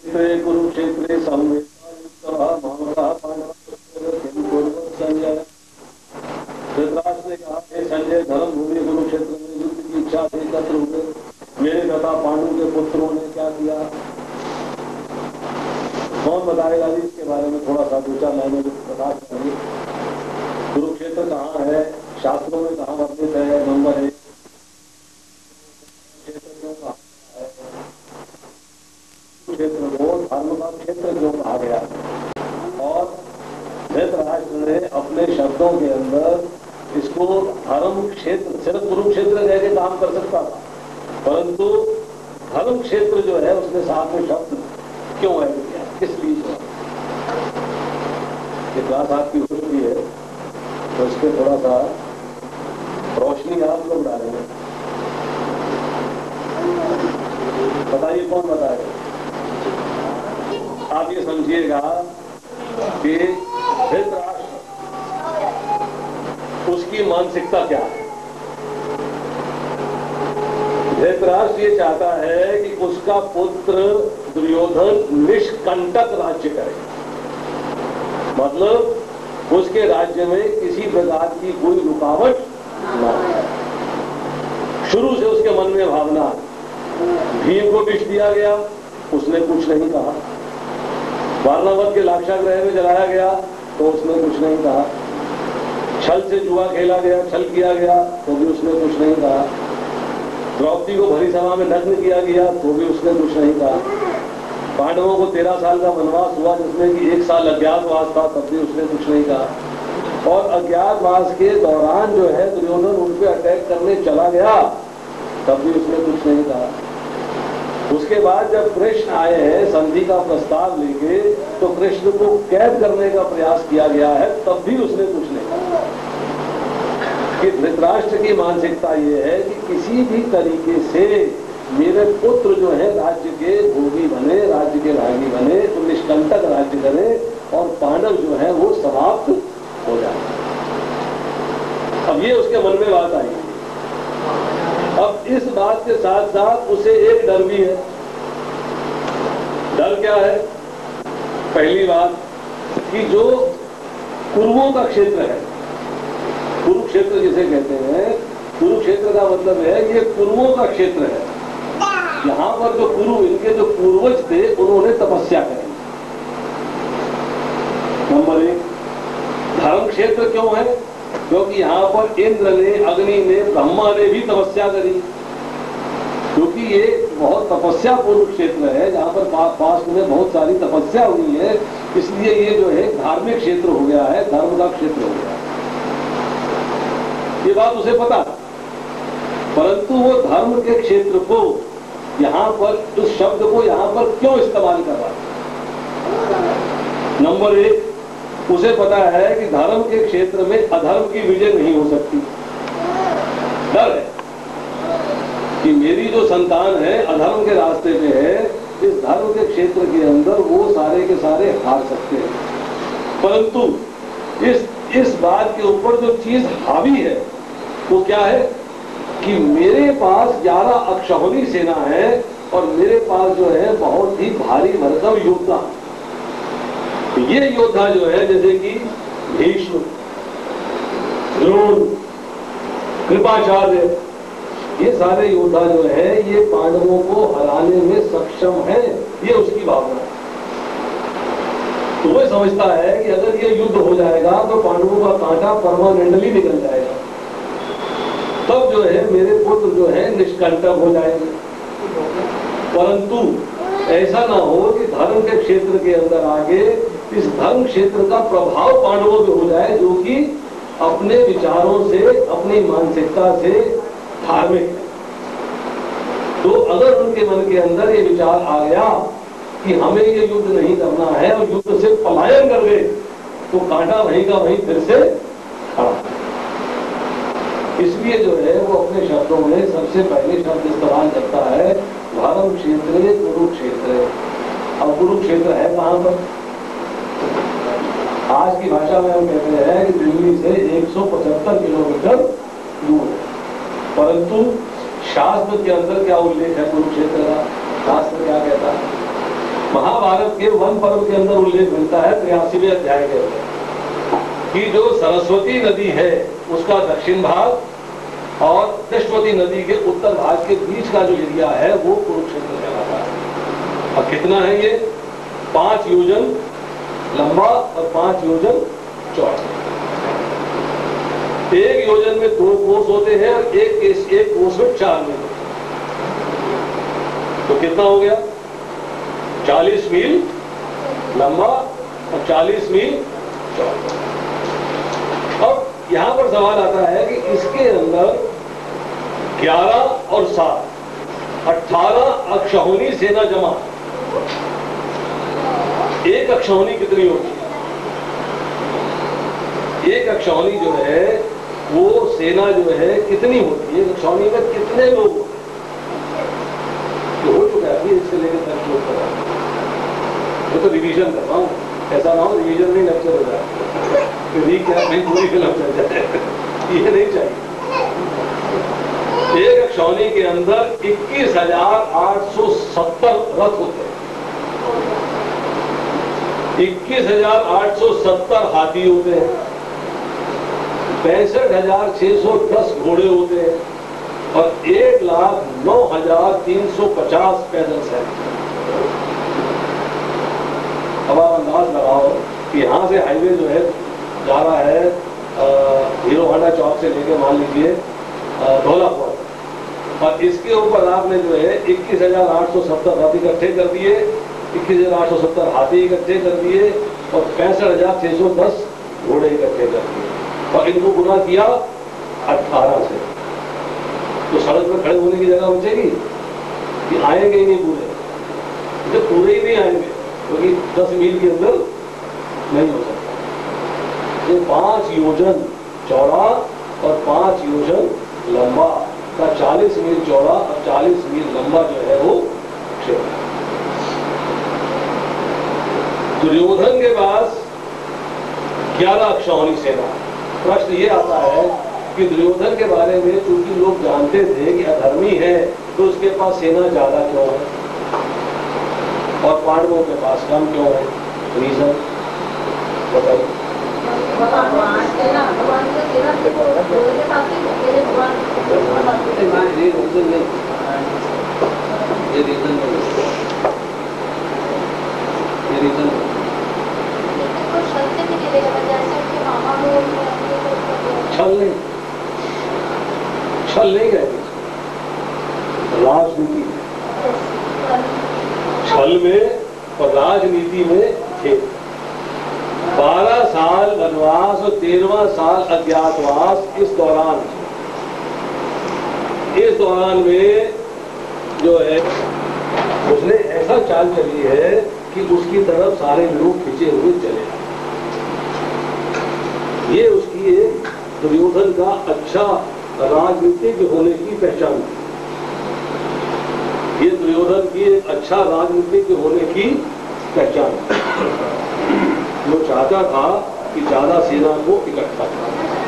कुरुक्षेत्रे संजय धृतराष्ट्र ने कहा, संजय धर्मभूमि कुरुक्षेत्र में युद्ध की इच्छा से एकत्र हुए मेरे तथा पांडु के पुत्रों ने क्या किया? कौन बताएगा जी इसके बारे में? थोड़ा सा दो चार लाइनों में बता करेंगे। कुरुक्षेत्र कहाँ है, शास्त्रों में कहाँ वर्णित है? नंबर 1, क्षेत्र क्यों कहा है? क्षेत्र को धर्म का क्षेत्र क्यों कहा गया? और धृतराष्ट्र ने अपने शब्दों के अंदर इसको धर्म क्षेत्र, सिर्फ कुरुक्षेत्र कह के काम कर सकता था, परंतु धर्म क्षेत्र जो है उसने साथ में शब्द क्यों ऐड किया, किस लिए? ये क्लास आपकी हो रही है तो इस पर थोड़ा सा रोशनी आप लोग डालेंगे। बताइए कौन बताएगा? आप ये समझिएगा कि धृतराष्ट्र, उसकी मानसिकता क्या है? धृतराष्ट्र ये चाहता है कि उसका पुत्र दुर्योधन निष्कंटक राज्य करे, मतलब उसके राज्य में किसी प्रकार की कोई रुकावट न हो। शुरू से उसके मन में भावना, भीम को विष दिया गया, उसने कुछ नहीं कहा। वारणावत के लाक्षागृह में जलाया गया तो उसने कुछ नहीं कहा। छल से जुआ खेला गया, छल किया गया तो भी उसने कुछ नहीं कहा। द्रौपदी को भरी सभा में नग्न किया गया तो भी उसने कुछ नहीं कहा। पांडवों को 13 साल का वनवास हुआ जिसमें कि 1 साल अज्ञातवास था, तब भी उसने कुछ नहीं कहा। और अज्ञातवास के दौरान जो है दुर्योधन उन पे अटैक करने चला गया, तब भी उसने कुछ नहीं कहा। उसके बाद जब कृष्ण आए हैं संधि का प्रस्ताव लेके, तो कृष्ण को कैद करने का प्रयास किया गया है, तब भी उसने कुछ नहीं कहा। कि धृतराष्ट्र की मानसिकता ये है कि किसी भी तरीके से मेरे पुत्र जो है राज्य के भोगी बने, राज्य के भागी बने, तो निष्कंटक राज्य करे और पांडव जो है वो समाप्त हो जाए। अब ये उसके मन में बात आई। अब इस बात के साथ साथ उसे एक डर भी है। डर क्या है? पहली बात कि जो कुरुओं का क्षेत्र है, कुरुक्षेत्र जिसे कहते हैं, कुरुक्षेत्र का मतलब है ये कुरुओं का क्षेत्र है। यहाँ पर जो कुरु, इनके जो पूर्वज थे, उन्होंने तपस्या करी। नंबर 1, धर्म क्षेत्र क्यों है? क्योंकि यहाँ पर इंद्र ने, अग्नि ने, ब्रह्मा ने भी तपस्या करी। क्योंकि ये बहुत तपस्या पूर्ण क्षेत्र है, जहाँ पर पास में बहुत सारी तपस्या हुई है, इसलिए ये जो है धार्मिक क्षेत्र हो गया है, धर्म का क्षेत्र हो गया है। ये बात उसे पता, परंतु वो धर्म के क्षेत्र को यहाँ पर, उस शब्द को यहाँ पर क्यों इस्तेमाल कर रहा है? नंबर 1, उसे पता है कि धर्म के क्षेत्र में अधर्म की विजय नहीं हो सकती। डर है कि मेरी जो संतान है अधर्म के रास्ते पे है, इस धर्म के क्षेत्र के अंदर वो सारे के सारे हार सकते हैं। परंतु इस बात के ऊपर जो चीज हावी है वो क्या है कि मेरे पास 11 अक्षौहिणी सेना है और मेरे पास जो है बहुत ही भारी भरकम योद्धा। ये योद्धा जो है जैसे कि भीष्म, द्रोण, कृपाचार्य, ये सारे योद्धा जो है ये पांडवों को हराने में सक्षम है, ये उसकी भावना है। तो वह समझता है कि अगर ये युद्ध हो जाएगा तो पांडवों का कांटा परमानेंटली निकल जाएगा, तब जो है मेरे पुत्र जो है निष्कंटक हो जाएंगे। परंतु ऐसा ना हो कि धर्म के क्षेत्र के अंदर आगे इस धर्म क्षेत्र का प्रभाव पांडवों पे हो जाए, जो कि अपने विचारों से, अपनी मानसिकता से धार्मिक है। तो अगर उनके मन के अंदर ये विचार आ गया कि हमें ये युद्ध नहीं करना है और युद्ध से पलायन कर गए, तो कांटा वहीं का वहीं फिर से खड़ा। इसलिए जो है वो अपने शब्दों में सबसे पहले शब्द इस्तेमाल करता है धर्म क्षेत्र, कुरुक्षेत्र। अब कुरुक्षेत्र है कहां पर? आज की भाषा में हम कहते हैं कि दिल्ली से 175 किलोमीटर दूर है। परंतु शास्त्र के अंदर क्या उल्लेख है कुरुक्षेत्र का? शास्त्र क्या कहता है? महाभारत के वन पर्व के अंदर उल्लेख मिलता है 83वें अध्याय के अंदर कि जो सरस्वती नदी है उसका दक्षिण भाग और कृष्णवती नदी के उत्तर भाग के बीच का जो एरिया है वो कुरुक्षेत्र कहलाता है। अब कितना है ये? 5 योजन लंबा और 5 योजन चौड़ा। एक योजन में 2 कोस होते हैं और एक कोस में 4 मील। तो कितना हो गया? 40 मील लंबा और 40 मील चौड़ा। अब यहां पर सवाल आता है कि इसके अंदर 11 और 7 18 अक्षौहिणी सेना जमा। एक अक्षौहिणी कितनी होती है? एक अक्षौहिणी जो है वो सेना जो है कितनी होती है? एक अक्षौहिणी में कितने लोग होते हैं? तो हो चुका है, इससे लेकर तक लोग कर रहा हूं। मैं तो रिवीजन कर रहा हूं, ऐसा ना हो रिवीजन नहीं लेक्चर हो जाए, क्या नहीं पूरी फिल्म चल जाए, ये नहीं चाहिए। एक अक्षौहिणी के अंदर 21,870 रथ होते हैं, 21,870 हाथी होते हैं, 65,610 घोड़े होते हैं और 1,09,350 पैदल सैनिक। अब आप अंदाज लगाओ कि यहां से हाईवे जो है जा रहा है हीरो होंडा चौक से लेके मान लीजिए धौलापुर, और इसके ऊपर आपने जो है 21,870 रथ इकट्ठे कर दिए, 21,870 हाथी इकट्ठे कर दिए और 65,610 घोड़े इकट्ठे कर दिए और इनको गुना किया 18 से। तो सड़क पर खड़े होने की जगह बचेगी कि आएंगे ही नहीं पूरे? जब पूरे ही नहीं आएंगे क्योंकि 10 मील के अंदर नहीं हो सकता। ये 5 योजन चौड़ा और 5 योजन लंबा का 40 मील चौड़ा और 40 मील लंबा जो है वो क्षेत्र। दुर्योधन के पास 11 अक्षौहिणी सेना। प्रश्न ये आता है कि दुर्योधन के बारे में चूंकि लोग जानते थे कि अधर्मी है तो उसके पास सेना ज्यादा क्यों है और पांडवों के पास कम क्यों है? रीजन बताइए। ये रीजन छल नहीं गए राजनीति छल में और राजनीति में थे। 12 साल वनवास और 13वां साल अज्ञातवास। इस दौरान में जो है उसने ऐसा चाल चली है कि उसकी तरफ सारे लोग खींचे हुए चले। ये उसकी एक दुर्योधन का अच्छा राजनीतिक होने की पहचान थी। ये दुर्योधन की एक अच्छा राजनीतिक होने की पहचान। वो चाहता था कि ज्यादा सेना को इकट्ठा करें।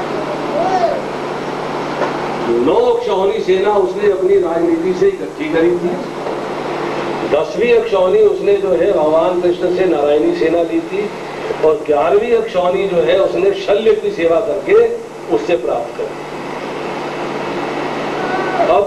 9 अक्षौहिणी सेना उसने अपनी राजनीति से इकट्ठी करी थी। 10वीं अक्षौहिणी उसने जो है भगवान कृष्ण से नारायणी सेना ली थी और 11वीं अक्षौहिणी जो है उसने शल्य की सेवा करके उससे प्राप्त करी। अब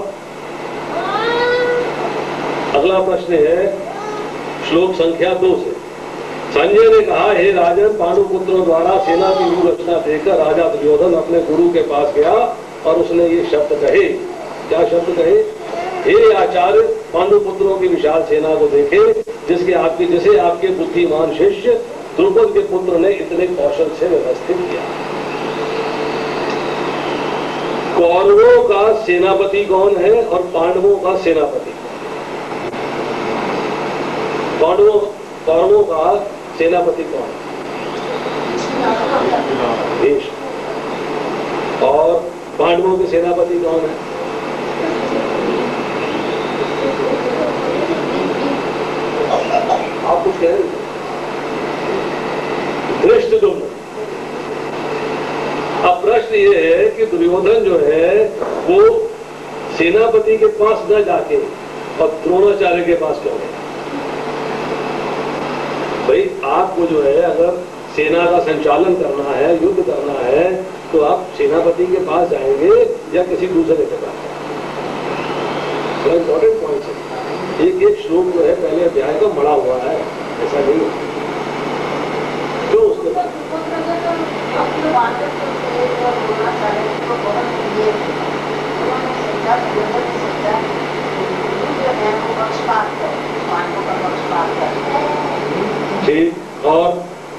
अगला प्रश्न है श्लोक संख्या 2 से। संजय ने कहा, हे राजन, पांडुपुत्रों द्वारा सेना की व्यूह रचना देखकर राजा दुर्योधन अपने गुरु के पास गया और उसने ये शब्द कहे। क्या शब्द कहे? हे आचार्य, पांडुपुत्रों की विशाल सेना को देखे जिसे आपके बुद्धिमान शिष्य द्रुपद के पुत्र ने इतने कौशल से व्यवस्थित किया। कौरवों का सेनापति कौन है और पांडवों का सेनापति? कौरवों का सेनापति कौन है? भीष्म। और पांडवों के सेनापति कौन है? आप कुछ कह रहे हैं? धृष्टद्युम्न। अब प्रश्न ये है कि दुर्योधन जो है वो सेनापति के पास न जाके और द्रोणाचार्य के पास क्यों गया? भाई आपको जो है अगर सेना का संचालन करना है, युद्ध करना है, तो आप सेनापति के पास जाएंगे या किसी दूसरे के पास? बड़ा इंपॉर्टेंट पॉइंट है। एक एक श्लोक जो है पहले अध्याय का मड़ा हुआ है, ऐसा नहीं है। क्यों उसके बाद ठीक। और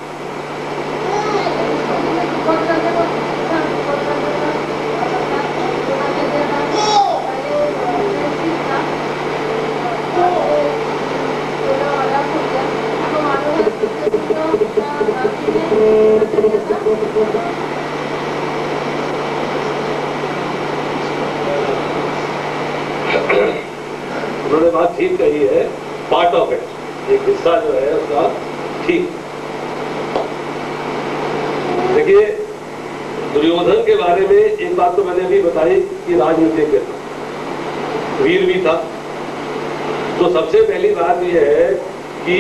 उन्होंने बात ठीक कही है, पार्ट ऑफ इट, एक हिस्सा जो है उसका ठीक। देखिए दुर्योधन के बारे में एक बात तो मैंने अभी बताई कि राजनीतिज्ञ था, वीर भी था। तो सबसे पहली बात यह है कि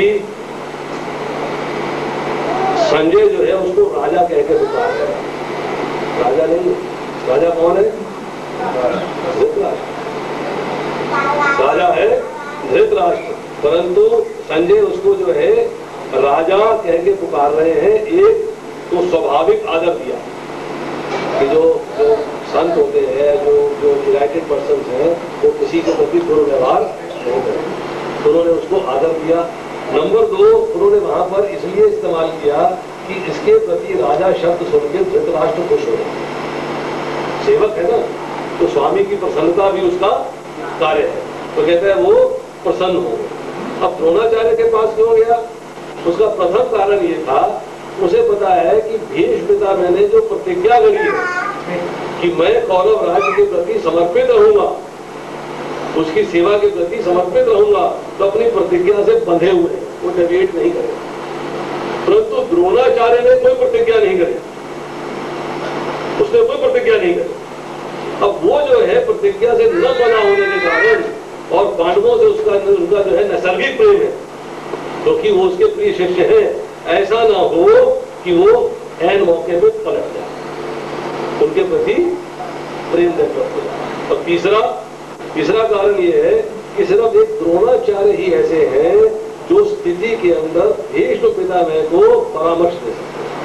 संजय जो है उसको राजा कह के पुकार है। राजा नहीं, राजा कौन है? धृतराष्ट्र। राजा है धृतराष्ट्र, परंतु संजय उसको जो है राजा कह के पुकार रहे हैं। एक तो स्वाभाविक आदर दिया कि जो संत होते हैं, जो इलाइटेड पर्सन हैं, वो किसी के प्रति दुर्व्यवहार नहीं करें, तो उन्होंने उसको आदर दिया। नंबर 2, उन्होंने वहां पर इसलिए इस्तेमाल किया कि इसके प्रति राजा शब्द सुन के धृतराष्ट्र खुश हो। सेवक है ना, तो स्वामी की प्रसन्नता भी उसका कार्य है, तो कहते हैं वो प्रसन्न हो। अब द्रोणाचार्य के पास क्यों गया? उसका प्रथम कारण ये था, उसे पता है कि भीष्म पिता मैंने जो प्रतिज्ञा करी है कि मैं कौरव राज्य के प्रति समर्पित रहूंगा, उसकी सेवा के प्रति समर्पित रहूंगा, तो अपनी प्रतिज्ञा से बंधे हुए हैं, वो डेविएट नहीं करेगा। परंतु द्रोणाचार्य ने कोई प्रतिज्ञा नहीं करी, उसने कोई प्रतिज्ञा नहीं करी। अब वो जो है प्रतिज्ञा से न बना होने के कारण और पांडवों से उनका जो है नैसर्गिक प्रेम है, क्योंकि वो उसके प्रिय शिष्य हैं, ऐसा ना हो कि वो ऐन मौके पे पलट जाए, उनके प्रति प्रेम डेवलप हो जाए। और तीसरा कारण ये है कि सिर्फ एक द्रोणाचार्य ही ऐसे हैं जो स्थिति के अंदर भीष्म पितामह को परामर्श दे सकते हैं।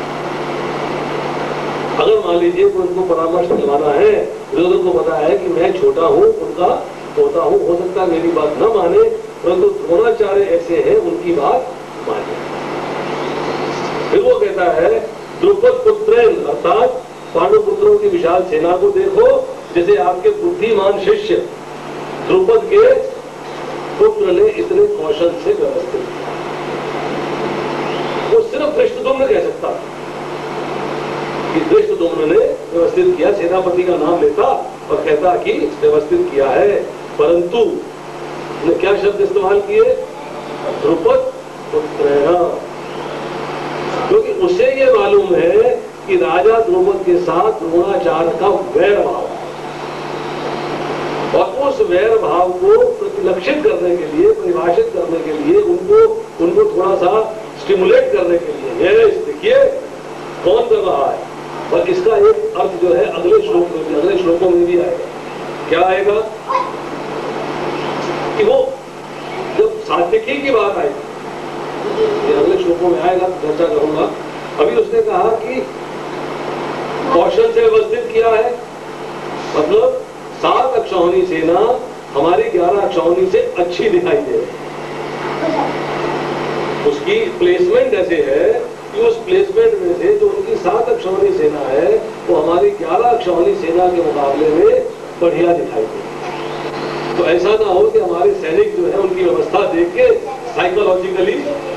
अगर मान लीजिए कोई उनको परामर्श दिलवाना है, दुर्योधन को पता है कि मैं छोटा हूं, उनका पोता हूं, हो सकता है मेरी बात न माने, परंतु द्रोणाचार्य ऐसे हैं उनकी बात माने। फिर वो कहता है द्रुपद पुत्रेन, अर्थात पांडु पुत्रों की विशाल सेना को देखो, जैसे आपके बुद्धिमान शिष्य द्रुपद के पुत्र ने इतने कौशल से व्यवस्थित किया। वो सिर्फ धृष्टद्युम्न कह सकता कि धृष्टद्युम्न ने व्यवस्थित किया, सेनापति का नाम लेता और कहता कि व्यवस्थित किया है, परंतु ने क्या शब्द इस्तेमाल किए? द्रुपद पुत्रेण, क्योंकि उसे ये मालूम है कि राजा द्रुपद के साथ द्रोणाचार्य का वैर भाव, और उस वैर भाव को प्रतिलक्षित करने के लिए, परिभाषित करने के लिए, उनको थोड़ा सा स्टिमुलेट करने के लिए, ये देखिए कौन कर रहा है। और इसका एक अर्थ जो है अगले श्लोकों में भी आएगा। क्या आएगा? कि वो जब सात्विकी की बात आएगी, ये अगले श्लोकों में आएगा, चर्चा करूंगा। अभी उसने कहा कि कौशल से व्यवस्थित किया है, मतलब 7 अक्षौहिणी सेना हमारी 11 अक्षौहिणी से अच्छी दिखाई दे रही है। उसकी प्लेसमेंट ऐसे है कि उस प्लेसमेंट में से जो उनकी 7 अक्षौहिणी सेना है वो हमारी 11 अक्षौहिणी सेना के मुकाबले में बढ़िया दिखाई दे। तो ऐसा ना हो कि हमारे सैनिक जो है उनकी व्यवस्था देख के साइकोलॉजिकली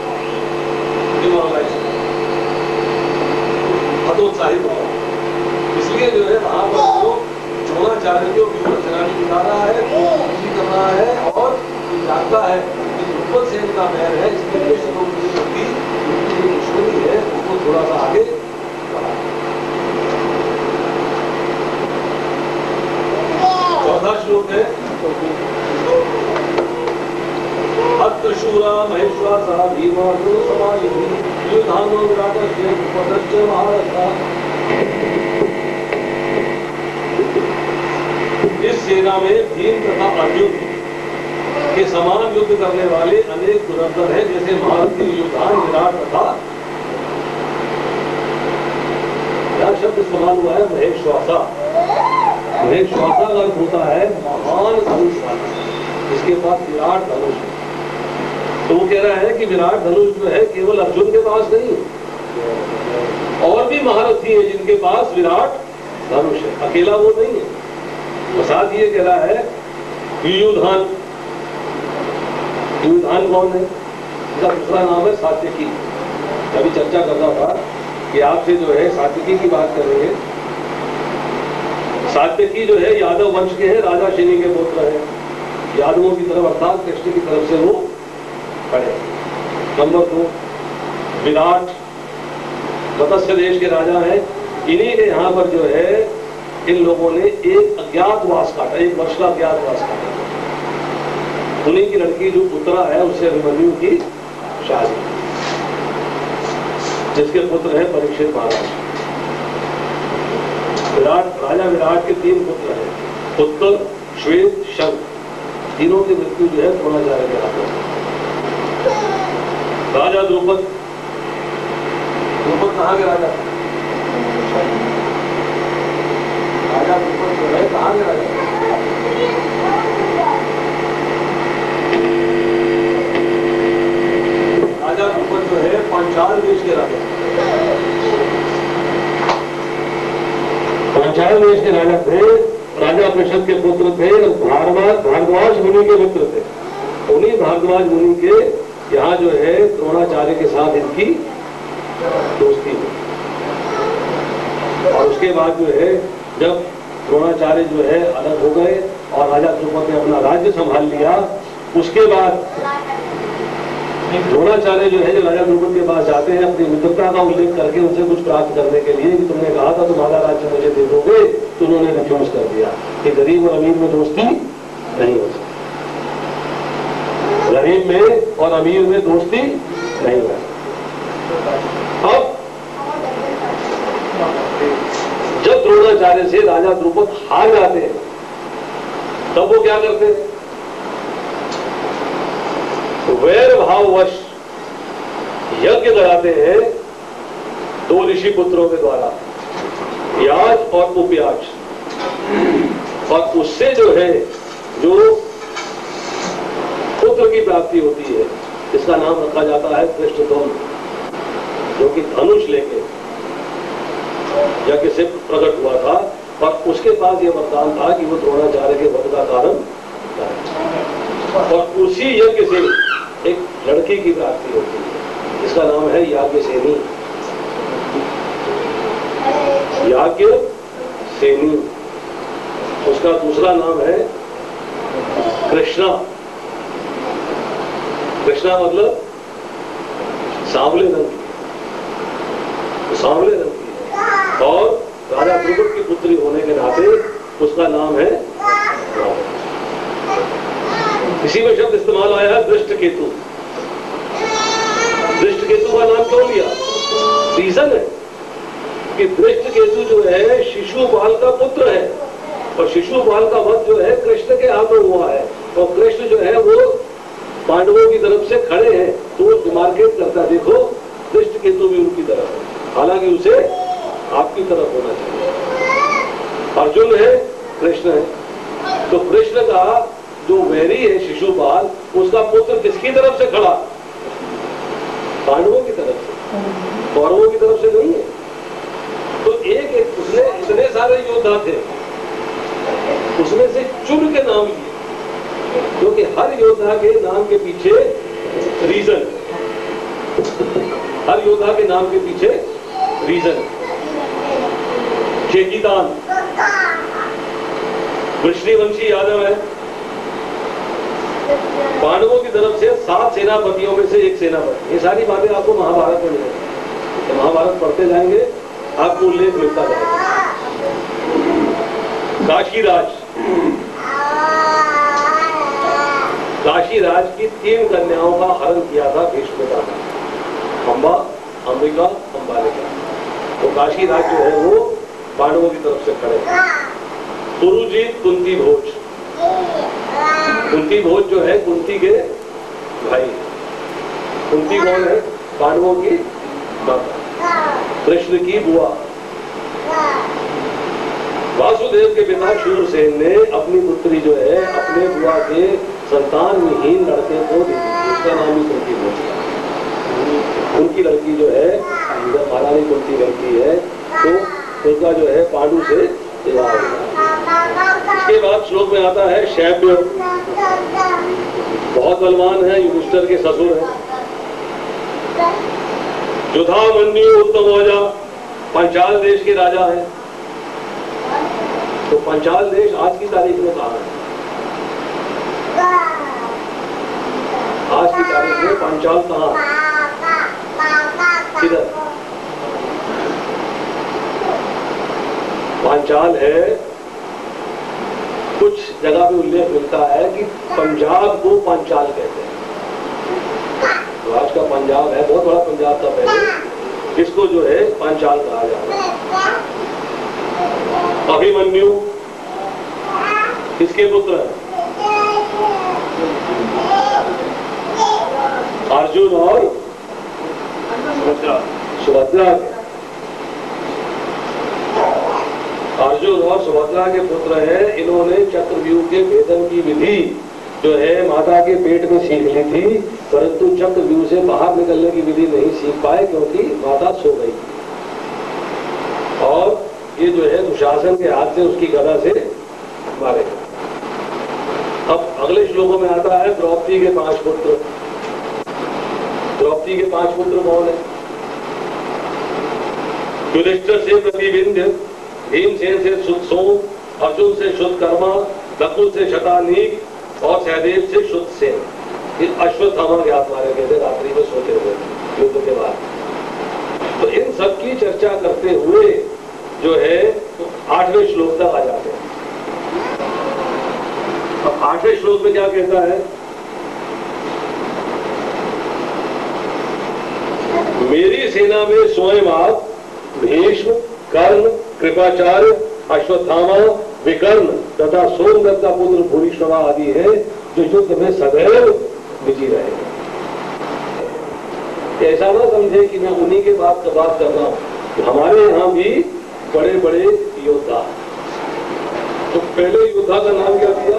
हतोत्साहित हो। इसलिए जो है वहां पर जो द्रोणाचार्य को व्यूहरचना दिखा रहा है, कर रहा है, और जानता है कि द्रुपद सेन का बैर है, इसलिए दुश्मनी है, उसको थोड़ा सा आगे बढ़ाए। चौथा श्लोक है शूरा महेश्वासा भीमा समायुधि युधानो विराटस्य उपदश्च महारथा। इस सेना में भीम तथा अर्जुन के समान युद्ध करने वाले अनेक धुरंधर हैं, जैसे महारथी युधान विराट तथा यह शब्द इस्तेमाल हुआ है महेश्वासा। महेश्वासा का अर्थ होता है महान धनुष वाला, जिसके पास विराट धनुष है। तो वो कह रहा है कि विराट धनुष जो है केवल अर्जुन के पास नहीं, और भी महारथी है जिनके पास विराट धनुष है, अकेला वो नहीं है। साथ ये कह रहा है युधान। युधान कौन है? इसका दूसरा नाम है सात्यकी। अभी चर्चा कर रहा था कि आपसे जो है सात्यकी की बात करेंगे। सात्यकी जो है यादव वंश के हैं, राजा शनि के पुत्र है। यादवों की तरफ अर्थात कृष्ण की तरफ से वो खड़े। नंबर 2 विराट मत्स्य देश के राजा हैं। इन्हीं के यहाँ पर जो है इन लोगों ने एक अज्ञातवास काटा, 1 वर्ष का अज्ञातवास काटा। उन्हीं की लड़की जो उत्तरा है उससे अभिमन्यु की शादी, जिसके पुत्र है परीक्षित महाराज। विराट राजा विराट के 3 पुत्र हैं, उत्तर, श्वेत, शंख। तीनों की मृत्यु जो है द्रोणाचार्य के हाथों में। राजा द्रुपद। द्रुपद कहाँ के राजा? राजा द्रुपद जो है कहाँ के राजा? राजा द्रुपद जो है पांचाल देश के राजा। पांचाल देश के राजा थे, राजा पृषद के पुत्र थे और भारद्वाज मुनि के मित्र थे। उन्हीं भारद्वाज मुनि के यहाँ जो है द्रोणाचार्य के साथ इनकी दोस्ती हुई। और उसके बाद जो है जब द्रोणाचार्य जो है अलग हो गए और राजा द्रुपद ने अपना राज्य संभाल लिया, उसके बाद द्रोणाचार्य जो है जो राजा द्रुपद के पास जाते हैं अपनी मित्रता का उल्लेख करके उनसे कुछ प्राप्त करने के लिए कि तुमने कहा था तुम्हारा राज्य मुझे दे दोगे, तो उन्होंने रिफ्यूज कर दिया कि गरीब और अमीर में दोस्ती नहीं हो सकती। गरीब में और अमीर में दोस्ती नहीं हो सकती। अब जब द्रोणाचार्य से राजा द्रुपद हार जाते हैं तब वो क्या करते हैं? वैर भाववश यज्ञ कराते हैं 2 ऋषि पुत्रों के द्वारा, याज और उपयाज। और उससे जो है जो पुत्र की प्राप्ति होती है, इसका नाम रखा जाता है कृष्णध्वज, जो कि धनुष लेके यज्ञ से प्रकट हुआ था। और उसके पास यह वरदान था कि वो द्रोणाचार्य के वध का कारण था। और उसी यज्ञ से एक लड़की की प्राप्ति होती है, जिसका नाम है याज्ञसेनी। याज्ञसेनी। उसका दूसरा नाम है कृष्णा। कृष्णा मतलब सांवले रंग की, सांवले रंग की। और राजा द्रुपद की पुत्री होने के नाते उसका नाम है राम। इसी में शब्द इस्तेमाल आया है दृष्टकेतु। दृष्टकेतु का नाम क्यों लिया? रीजन है कि दृष्टकेतु जो है शिशुपाल का पुत्र है, और शिशुपाल का वध जो है कृष्ण के हाथों हुआ है। और कृष्ण जो है वो पांडवों की तरफ से खड़े हैं, तो वो डिमार्केट करता है, देखो दृष्टकेतु भी उनकी तरफ है, हालांकि उसे आपकी तरफ होना चाहिए। अर्जुन है, कृष्ण है। तो कृष्ण का जो वैरी है शिशुपाल, उसका पुत्र किसकी तरफ से खड़ा? पांडवों की तरफ से, कौरवों की तरफ से नहीं है। तो एक उसने इतने सारे योद्धा थे, उसमें से चुन के नाम लिए, क्योंकि हर योद्धा के नाम के पीछे रीजन, हर योद्धा के नाम के पीछे रीजन। चेकितान वृष्णिवंशी यादव है, पांडवों की तरफ से 7 सेनापतियों में से एक सेनापति। ये सारी बातें आपको महाभारत में मिलेंगी। तो महाभारत पढ़ते जाएंगे आपको उल्लेख मिलता जाएगा। काशीराज, काशी राज की 3 कन्याओं का हरण किया था भीष्मपिता ने, अंबा, अंबिका, अंबालिका। तो काशी राज जो है वो पांडवों की तरफ से खड़े। कुरुजीत कुंती भोज, कुंती भोज जो है कुंती के भाई। कुंती कौन है? पांडवों की माता, कृष्ण की बुआ। वासुदेव के पिता शूरसेन ने अपनी पुत्री जो है अपने बुआ के संतान विहीन लड़के को दी, उसका नाम ही कुंती भोज है। उनकी लड़की जो है जब महारानी कुंती लड़की है तो उनका जो है पांडु से विवाह हुआ। इसके बाद श्लोक में आता है शैब्य, बहुत बलवान है, युधिष्ठिर के ससुर है। युधामन्यु उत्तमौजा, पंचाल देश के राजा है। तो पंचाल देश आज की तारीख में कहाँ है? आज की तारीख में पंचाल कहाँ है? किधर? पांचाल है। कुछ जगह पे उल्लेख मिलता है कि पंजाब को पांचाल कहते हैं। तो आज का पंजाब है, बहुत बड़ा पंजाब था पहले, इसको जो है पांचाल कहा जाता है। अभिमन्यु किसके पुत्र हैं? अर्जुन और सुभद्रा के। अर्जुन और सुभद्रा के पुत्र हैं। इन्होंने चक्रव्यूह के भेदन की विधि जो है माता के पेट में सीख ली थी, परंतु चक्रव्यूह से बाहर निकलने की विधि नहीं सीख पाए क्योंकि माता सो गई। और ये जो है दुशासन के हाथ से उसकी गदा से मारे। अब अगले श्लोकों में आता है द्रौपदी के 5 पुत्र। द्रौपदी के 5 पुत्र कौन है? युधिष्ठिर से प्रतिबिंध्य, भीमसेन से सुतसोम, अर्जुन से शुद्धकर्मा, नकुल से शतानीक और सहदेव से शुद्धसेन। ये अश्वत्थामा के हाथ मारे गए थे रात्रि में सोते हुए युद्ध के बाद। तो इन सब की चर्चा करते हुए जो है 8वें श्लोक तक आ जाते हैं। अब 8वें श्लोक में क्या कहता है? मेरी सेना में स्वयं आप भीष्म, कर्ण, कृपाचार्य, अश्वत्थामा, विकर्ण तथा सोमदत्त का पुत्र भूरिश्रवा आदि है जो युद्ध में सदैव विजयी रहेंगे। ऐसा ना समझे कि मैं उन्हीं के बात कर रहा हूं। हमारे यहाँ भी बड़े बड़े योद्धा। तो पहले योद्धा का नाम क्या दिया?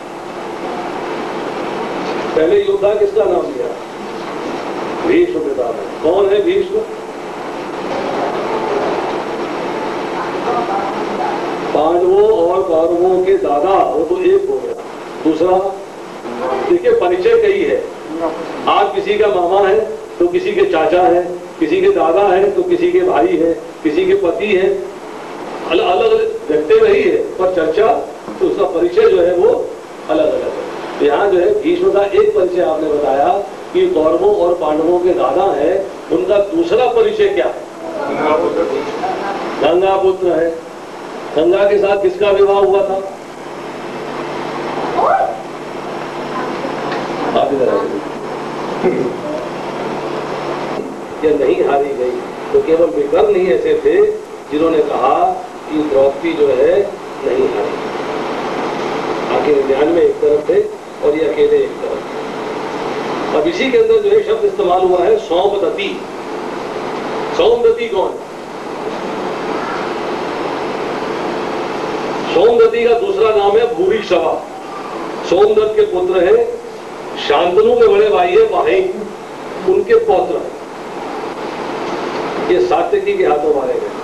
पहले योद्धा किसका नाम दिया? भीष्म पिता ने। कौन है भीष्म? पांडवों और कौरवों के दादा, वो तो एक हो गया। दूसरा देखिए परिचय कई है। आज किसी का मामा है तो किसी के चाचा है, किसी के दादा है तो किसी के भाई है, किसी के पति है, अलग अलग व्यक्ति वही है पर चर्चा तो उसका परिचय जो है वो अलग अलग है। तो यहाँ जो है भीष्म का एक परिचय आपने बताया कि कौरवों और पांडवों के दादा है। उनका दूसरा परिचय क्या है? गंगा पुत्र है। गंगा के साथ किसका विवाह हुआ था? आप इधर ये नहीं हारी गई तो केवल विकर्ण ही ऐसे थे जिन्होंने कहा कि द्रौपदी जो है नहीं हारी। आखिर 99 एक तरफ थे और ये अकेले एक तरफ थे। अब इसी के अंदर जो है शब्द इस्तेमाल हुआ है सौमदत्ती। सौमदत्ती कौन? सोमदत्ती का दूसरा नाम है भूरिश्रवा। सोमदत्त के पुत्र है। शांतनु के बड़े भाई है वाही, उनके पौत्र। ये सात्यकी के हाथों मारे गए।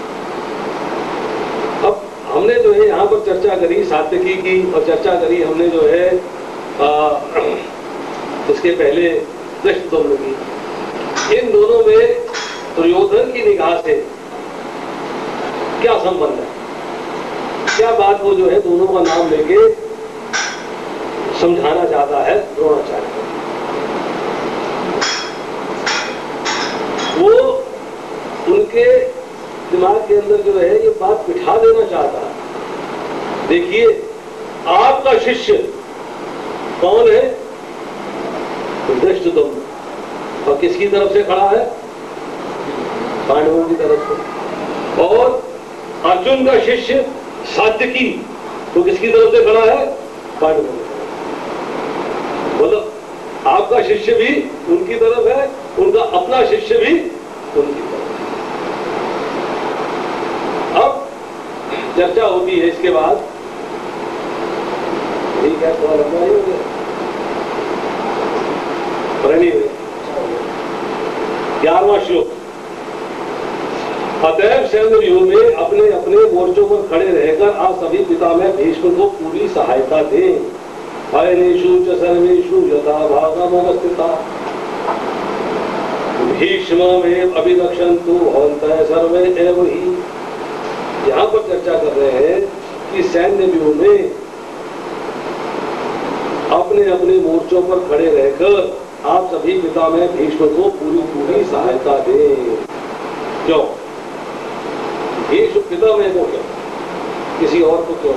अब हमने जो है यहाँ पर चर्चा करी सात्यकी की और चर्चा करी हमने जो है इसके पहले कृष्ण की। इन दोनों में दुर्योधन की निगाह से क्या संबंध है? क्या बात वो जो है दोनों का नाम लेके समझाना चाहता है द्रोणाचार्य? वो उनके दिमाग के अंदर जो है ये बात बिठा देना चाहता है। देखिए आपका शिष्य कौन है? धृष्टद्युम्न, और किसकी तरफ से खड़ा है? पांडवों की तरफ से। और अर्जुन का शिष्य सात्यकी तो किसकी तरफ से खड़ा है? पांडवों की तरफ। मतलब आपका शिष्य भी उनकी तरफ है, उनका अपना शिष्य भी उनकी तरफ। अब चर्चा होती है इसके बाद, ठीक है, थोड़ा लंबा ही हो गया, प्रणीय 11वां श्लोक। अतएव सैन्यव्यूह में अपने अपने मोर्चों पर खड़े रहकर आप सभी पितामह भीष्म को पूरी सहायता दें। अयनेषु च सर्वेषु यथा भागमवस्थिता भीष्ममेव अभिरक्षन्तु भवन्तः सर्वे एव हि। यहां पर चर्चा कर रहे हैं कि सैन्य व्यूह में अपने अपने मोर्चों पर खड़े रहकर आप सभी पितामह भीष्म को पूरी सहायता दें। क्यों? भीष्म पितामह को क्यों, किसी और को क्यों?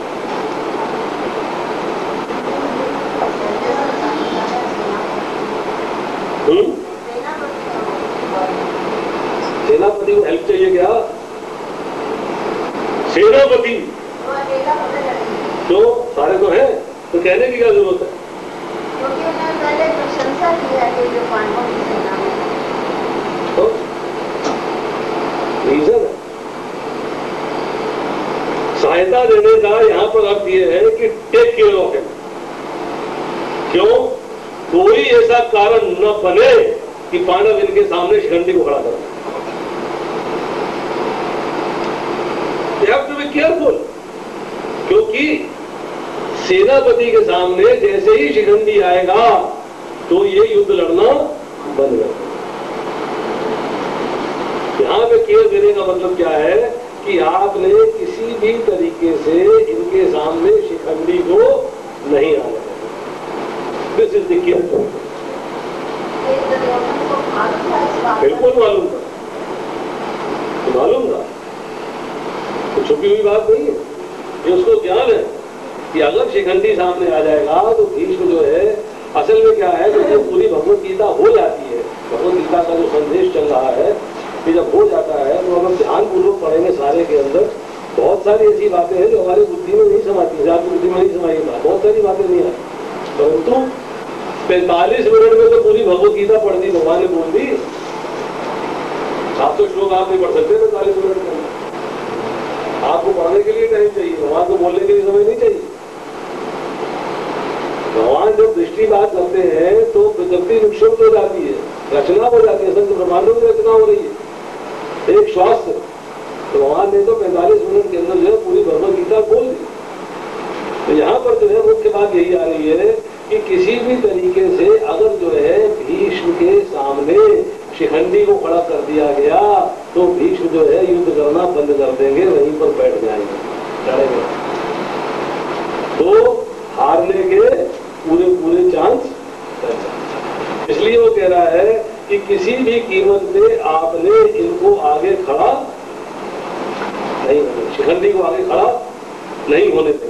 सेनापति को हेल्प चाहिए क्या? सेनापति तो सारे तो हैं, तो कहने की क्या जरूरत है? क्योंकि उन्होंने पहले प्रशंसा की है कि जो पांडवों की सेना में तो रीजन है। सहायता देने का यहां पर अर्थ यह है कि टेक केयर ऑफ हिम। क्यों? कोई ऐसा कारण न बने कि पांडव इनके सामने शिखंडी को खड़ा करें। You have to be careful, क्योंकि सेनापति के सामने जैसे ही शिखंडी आएगा तो ये युद्ध लड़ना बंद कर देगा। यहां पे केयर देने का मतलब क्या है कि आपने किसी भी तरीके से इनके सामने शिखंडी को नहीं आने देना। This is the care. बिल्कुल मालूम था, तो छुपी हुई बात नहीं है, ये उसको ज्ञान है कि अगर शिखंडी सामने आ जाएगा तो भीष्म जो है, असल में क्या है, जब पूरी भगवत गीता हो जाती है, भगवत गीता का जो संदेश चल रहा है, कि जब हो जाता है तो हम ध्यानपूर्वक पढ़ेंगे सारे के अंदर बहुत सारी ऐसी बातें हैं जो हमारी बुद्धि में नहीं समाती, आपकी बुद्धि में नहीं समाई, बहुत सारी बातें नहीं आती। परंतु 45 मिनट में तो पूरी भगवत गीता पढ़ दी, भगवान ने बोल दी। आप तो श्लोक आप नहीं पढ़ सकते 45 मिनट में, आपको पढ़ने के लिए टाइम चाहिए, भगवान को बोलने के लिए समय नहीं चाहिए। भगवान जब दृष्टिपात करते हैं तो प्रकृति विक्षुब्ध हो जाती है, रचना हो जाती है, संत ब्रह्मांडों की रचना हो रही है एक श्वास से। तो भगवान ने तो 45 मिनट के अंदर जो है पूरी भगवत गीता बोल दी। तो यहाँ पर जो है मुख्य बात यही आ रही है कि किसी भी तरीके से अगर जो है भीष्म के सामने शिखंडी को खड़ा कर दिया गया तो भीष्म जो है युद्ध करना बंद कर देंगे, वहीं पर बैठ जाएंगे, लड़ेंगे, तो हारने के पूरे चांस। इसलिए वो कह रहा है कि किसी भी कीमत पे आपने इनको आगे खड़ा नहीं होने, शिखंडी को आगे खड़ा नहीं होने देना।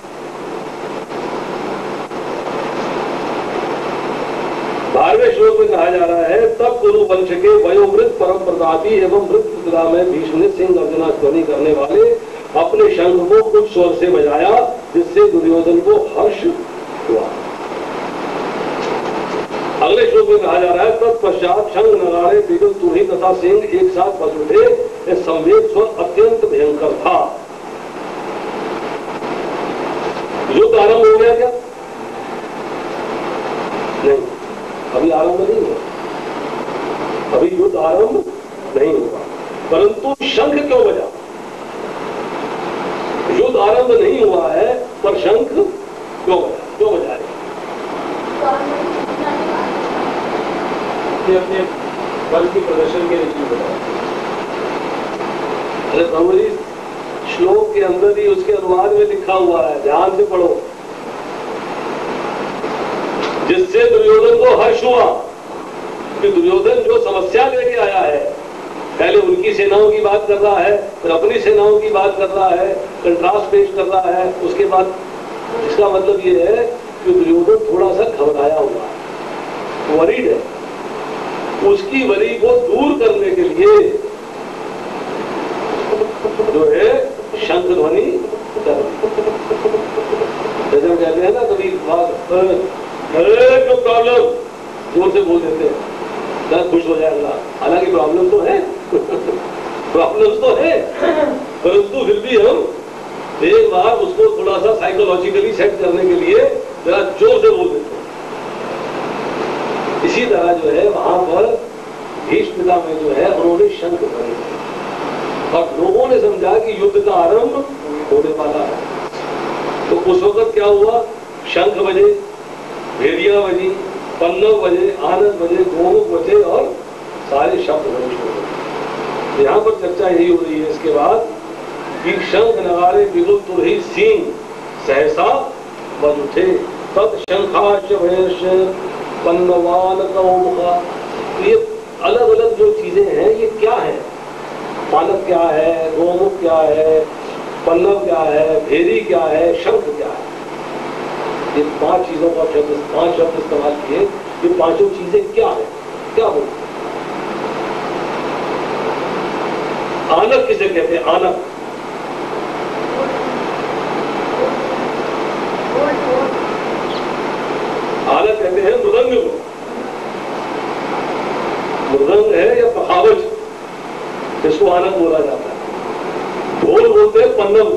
12वें श्लोक में कहा जा रहा है, तब कुरु वंश के वयोवृद्ध परम प्रतापी एवं वृद्ध पिता में भीष्म ने सिंह अर्जुना ध्वनि करने वाले अपने शंख को कुछ स्वर से बजाया, जिससे दुर्योधन को हर्ष हुआ। अगले श्लोक में कहा जा रहा है, तत्पश्चात शंख नगाड़े बिगल तुरही तथा सिंह एक साथ बज उठे। यह संवेद स्वर अत्यंत भयंकर था। युद्ध आरंभ हो गया क्या? नहीं, अभी आरंभ नहीं हुआ, अभी युद्ध आरंभ नहीं हुआ, परंतु शंख क्यों बजा? युद्ध आरंभ नहीं हुआ है पर शंख क्यों बजा? क्यों बजा रहे? अपने बल की प्रदर्शन के लिए बजा। अरे प्रभु जी, श्लोक के अंदर ही उसके अनुवाद में लिखा हुआ है, ध्यान से पढ़ो। जिससे दुर्योधन को हर्ष हुआ कि दुर्योधन जो समस्या लेके आया है, पहले उनकी सेनाओं की बात कर रहा है, फिर अपनी सेनाओं की बात कर रहा है, कंट्रास्ट पेश कर रहा है। उसके बाद इसका मतलब ये है कि दुर्योधन थोड़ा सा घबराया हुआ है, वो वरीड है, उसकी वरी को दूर करने के लिए जो है शंख ध्वनि कर, जैसे हम कहते हैं ना कभी नो प्रॉब्लम जोर से बोल देते हैं, खुश हो जाएगा। हालांकि प्रॉब्लम तो है प्रॉब्लम तो है, परंतु फिर भी हम एक बार उसको थोड़ा सा साइकोलॉजिकली सेट करने के लिए जरा जोर से बोल देते हैं। इसी तरह जो है वहां पर भीष्म पिता में जो है उन्होंने शंख ध्वनि और लोगों ने समझा कि युद्ध का आरंभ होने वाला है। तो उस वक्त क्या हुआ, शंख बजे, भेड़िया बजी, पल्लव बजे, आनंद बजे, गोमुख बजे और सारे शब्द बजे हो गए। यहाँ पर चर्चा यही हो रही है इसके बाद कि शंख नगारे बिगुल तुरही सींग सहसा बज उठे, तत् शंखाश भयश पन्नवान कौमुखा। ये अलग अलग जो चीजें हैं ये क्या है, पालक क्या है, गोमुख क्या है, पल्लव क्या है, भेरी क्या है, शंख क्या है, ये 5 चीजों का 5 शब्द इस्तेमाल किए। ये 5 चीजें क्या है, क्या बोलते हैं? आनक किसे कहते हैं? आनक आनक कहते हैं मृदंग को। मृदंग है या पखावज, इसको आनक बोला जाता है। ढोल बोलते हैं पन्नव।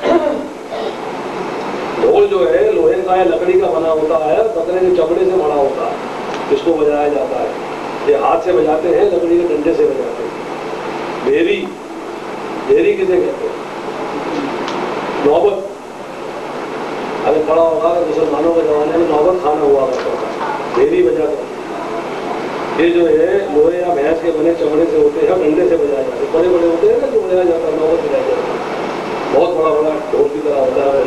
ढोल जो है लोहे का या लकड़ी का बना होता है, बकरे के चमड़े से बना होता है, इसको बजाया जाता है। ये हाथ से बजाते हैं, लकड़ी के डंडे से बजाते हैं। भेरी, भेरी किसे कहते हैं? नौबत। अगर पड़ा होगा मुसलमानों के जमाने में नौबत खाना हुआ करता था, भेरी बजा कर। ये जो है लोहे या भैंस के बने चमड़े से होते हैं, डंडे से बजाए जाते हैं। बड़े बड़े होते हैं ना जो बजाया जाता है, नौबत बजाया जाता है। बहुत बड़ा बड़ा ढोल की तरह होता है।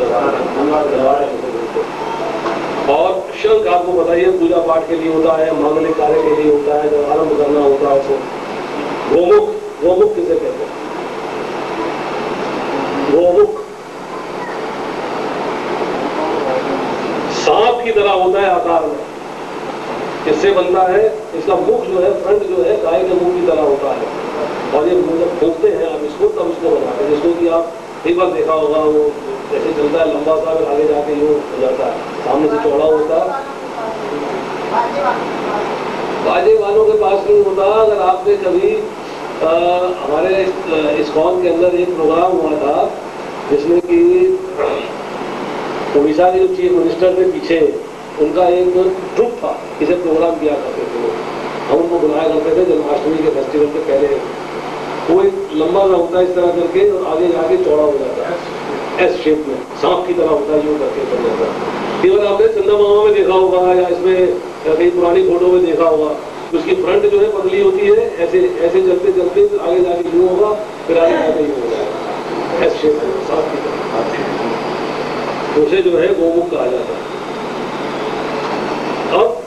और शंख आपको बताइए पूजा पाठ के लिए होता है, मांगलिक कार्य के लिए होता है, जब आरंभ करना होता है तो। गोमुख, गोमुख किसे कहते हैं? गोमुख सांप की तरह होता है आकार में। किससे बनता है? इसका मुख जो है, फ्रंट जो है गाय के मुंह की तरह होता है। और ये जब फूंकते हैं आप इसको, तब इसको बनाते हैं। जिसको कि आप एक बार देखा होगा, वो जैसे चलता है लंबा सा, फिर आगे जाके यूं हो जाता है, सामने से चौड़ा होता है। बाजे वालों के पास नहीं होता। अगर आपने कभी हमारे इस्कॉन के अंदर एक प्रोग्राम हुआ था जिसमें कि उड़ीसा के जो चीफ मिनिस्टर थे पीछे, उनका एक ग्रुप था, इसे प्रोग्राम किया करते थे वो। हम उनको बुलाया करते थे जन्माष्टमी के फेस्टिवल के पहले। वो एक लंबा सा होता है इस तरह करके और आगे जाके चौड़ा हो जाता है, एस शेप में, सांप की तरह होता है, यूं करके चल जाता है। केवल आपने चंदा मामा में देखा होगा या इसमें कई पुरानी फोटो में देखा होगा। उसकी फ्रंट जो है पतली होती है, ऐसे ऐसे चलते चलते आगे जाके यूं होगा, फिर आगे जाके यूं हो जाएगा, एस शेप में, सांप की तरह। उसे जो है गोमुख कहा जाता है। अब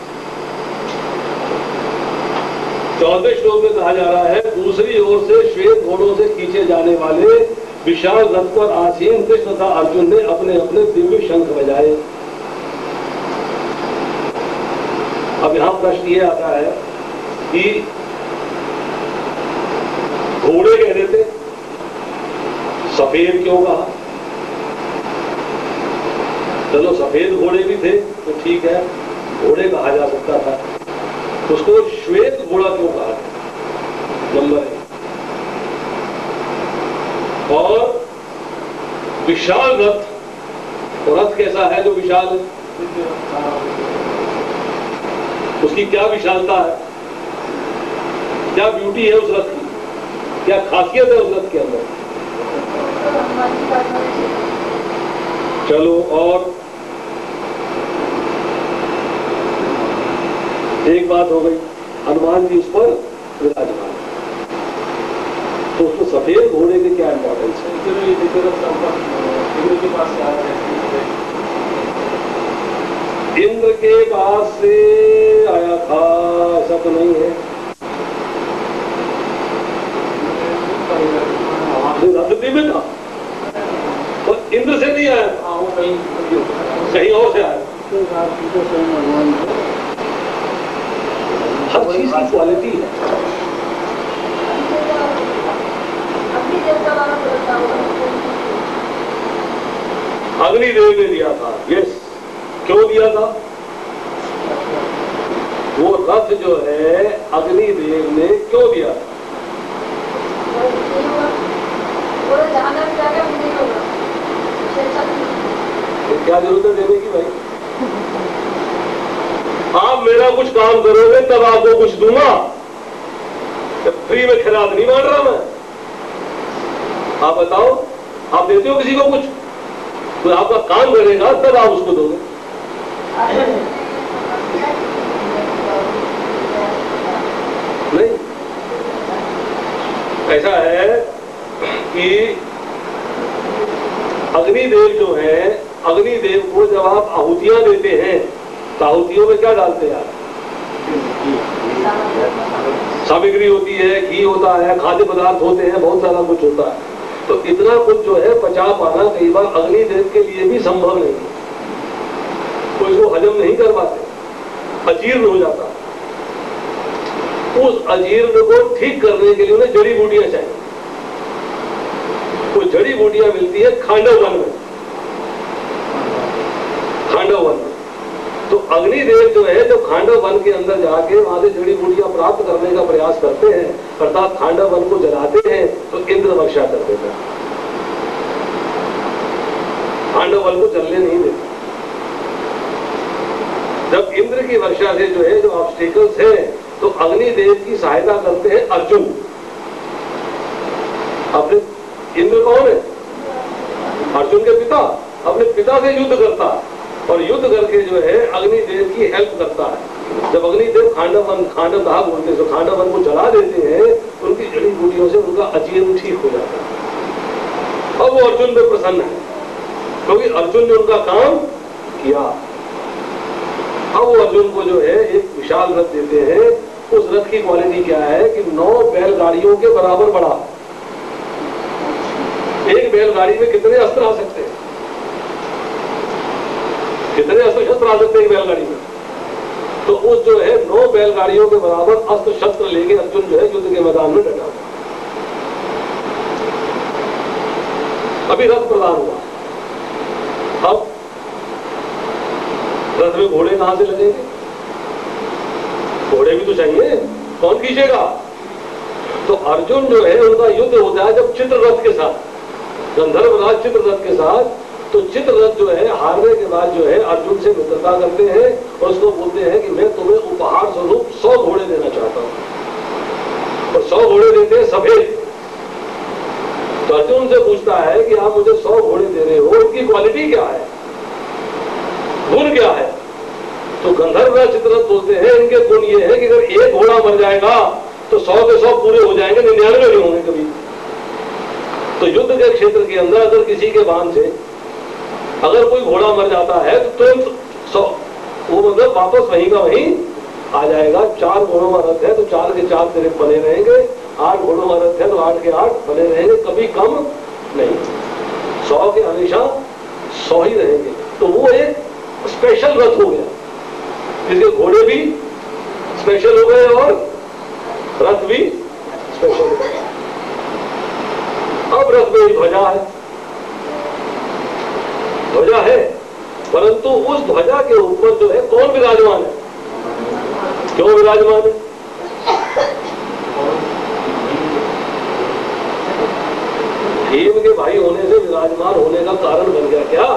14वें श्लोक में कहा जा रहा है, दूसरी ओर से श्वेत घोड़ों से खींचे जाने वाले विशाल रथ पर आसीन कृष्ण तथा अर्जुन ने अपने अपने दिव्य शंख बजाए। अब यहां प्रश्न ये आता है कि घोड़े कह रहे थे, सफेद क्यों कहा? चलो सफेद घोड़े भी थे तो ठीक है, घोड़े कहा जा सकता था, उसको श्वेत घोड़ा क्यों कहा? नंबर 1। और विशाल रथ, तो रथ कैसा है जो विशाल है? उसकी क्या विशालता है, क्या ब्यूटी है उस रथ की, क्या खासियत है उस रथ के अंदर? चलो, और एक बात हो गई, हनुमान जी उस पर विराजमान, तो उसमें सफेद घोड़े के क्या इंपॉर्टेंस है? इंद्र के पास से आया था, ऐसा तो नहीं है। रथ में था और इंद्र से नहीं आया, कहीं और से आया। हर चीज की क्वालिटी है। अग्निदेव ने दिया था, यस। क्यों दिया था? वो रथ जो है अग्निदेव ने क्यों दिया था? क्या जरूरत है देने की भाई? आप मेरा कुछ काम करोगे तब आपको कुछ दूंगा। फ्री में खिरात नहीं बांट रहा मैं। आप बताओ, आप देते हो किसी को कुछ? तो आपका काम करेगा तब आप उसको दोगे। नहीं, ऐसा है कि अग्निदेव जो है, अग्निदेव को जब आप आहुतियां देते हैं तो आहुतियों में क्या डालते हैं? सामग्री होती है, घी होता है, खाद्य पदार्थ होते हैं, बहुत सारा कुछ होता है। तो इतना कुछ जो है पचा पाना कई बार अग्निदेव के लिए भी संभव नहीं है। कोई इसको हजम नहीं कर पाते, अजीर्ण हो जाता। उस अजीर्ण को ठीक करने के लिए उन्हें जड़ी बूटियां चाहिए। वो जड़ी बूटियां मिलती है खांडव वन में। खांडव वन में तो अग्निदेव जो है, जो खांडव वन के अंदर जाके वहां से जड़ी बूटियां प्राप्त करने का प्रयास करते हैं, अर्थात खांडव वन को जलाते हैं, तो इंद्र वर्षा कर देता है। खांडव वन को जलने नहीं देते। जब इंद्र की वर्षा से जो है, जो ऑब्स्टिकल्स हैं, तो अग्निदेव की सहायता करते हैं अर्जुन। अपने इंद्र कौन है? अर्जुन के पिता। अपने पिता से युद्ध करता और युद्ध करके जो है अग्निदेव की हेल्प करता है। जब अग्निदेव खांडव दाह बोलते हैं, तो खांडव वन को जला देते हैं, उनकी जड़ी बूटियों से उनका अजीर्ण ठीक हो जाता है। अब वो अर्जुन पे प्रसन्न है क्योंकि अर्जुन ने उनका काम किया। अब वो अर्जुन को जो है एक विशाल रथ देते हैं। उस रथ की क्वालिटी क्या है कि 9 बैलगाड़ियों के बराबर बड़ा। एक बैलगाड़ी में कितने अस्त्र आ सकते हैं? कितने अस्त्र शस्त्र आ सकते हैं एक बैलगाड़ी में? तो उस जो है 9 बैलगाड़ियों के बराबर अस्त्र शस्त्र लेके अर्जुन जो है युद्ध के मैदान में डटा हुआ। अभी रथ प्रदान हुआ। अब रथ में घोड़े कहां से लगेंगे? घोड़े भी तो चाहिए, कौन खींचेगा? तो अर्जुन जो है उनका युद्ध होता है जब चित्ररथ के साथ, गंधर्वराज चित्ररथ के साथ। तो चित्ररथ जो है हारने के बाद जो है अर्जुन से मित्रता करते हैं और उसको बोलते हैं कि मैं तुम्हें उपहार स्वरूप 100 घोड़े देना चाहता हूं। और 100 घोड़े देते हैं सफेद। तो अर्जुन से पूछता है कि आप मुझे 100 घोड़े दे रहे हो, इनकी क्वालिटी क्या है, गुण क्या है? तो गंधर्वराज चित्ररथ बोलते हैं इनके गुण ये है कि अगर एक घोड़ा मर जाएगा तो 100 के 100 पूरे हो जाएंगे, 99 नहीं होंगे कभी। तो युद्ध के क्षेत्र के अंदर अगर किसी के बाण से अगर कोई घोड़ा मर जाता है तो तुरंत 100 वो मतलब वापस वहीं का वहीं आ जाएगा। 4 घोड़ों का रथ है तो 4 के 4 तेरे बने रहेंगे, 8 घोड़ों का रथ है तो 8 के 8 बने रहेंगे, कभी कम नहीं। 100 के हमेशा 100 ही रहेंगे। तो वो एक स्पेशल रथ हो गया, जिसके घोड़े भी स्पेशल हो गए और रथ भी स्पेशल हो गए। अब रथ में ध्वजा है, ध्वजा है, परंतु उस ध्वजा के ऊपर जो है कौन विराजमान है? क्यों विराजमान है? भीम के भाई होने से विराजमान होने का कारण बन गया क्या?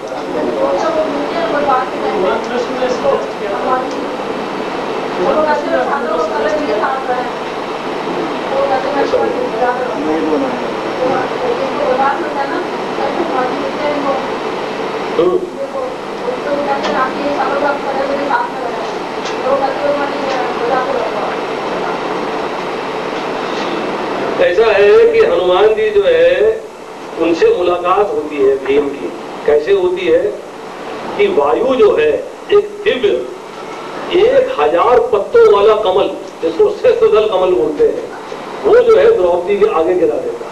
ऐसा है कि हनुमान जी जो है उनसे मुलाकात होती है भीम की। कैसे होती है कि वायु जो है एक दिव्य 1000 पत्तों वाला कमल, जिसको सहस्त्रदल कमल बोलते हैं, वो जो है द्रौपदी के आगे गिरा देता है।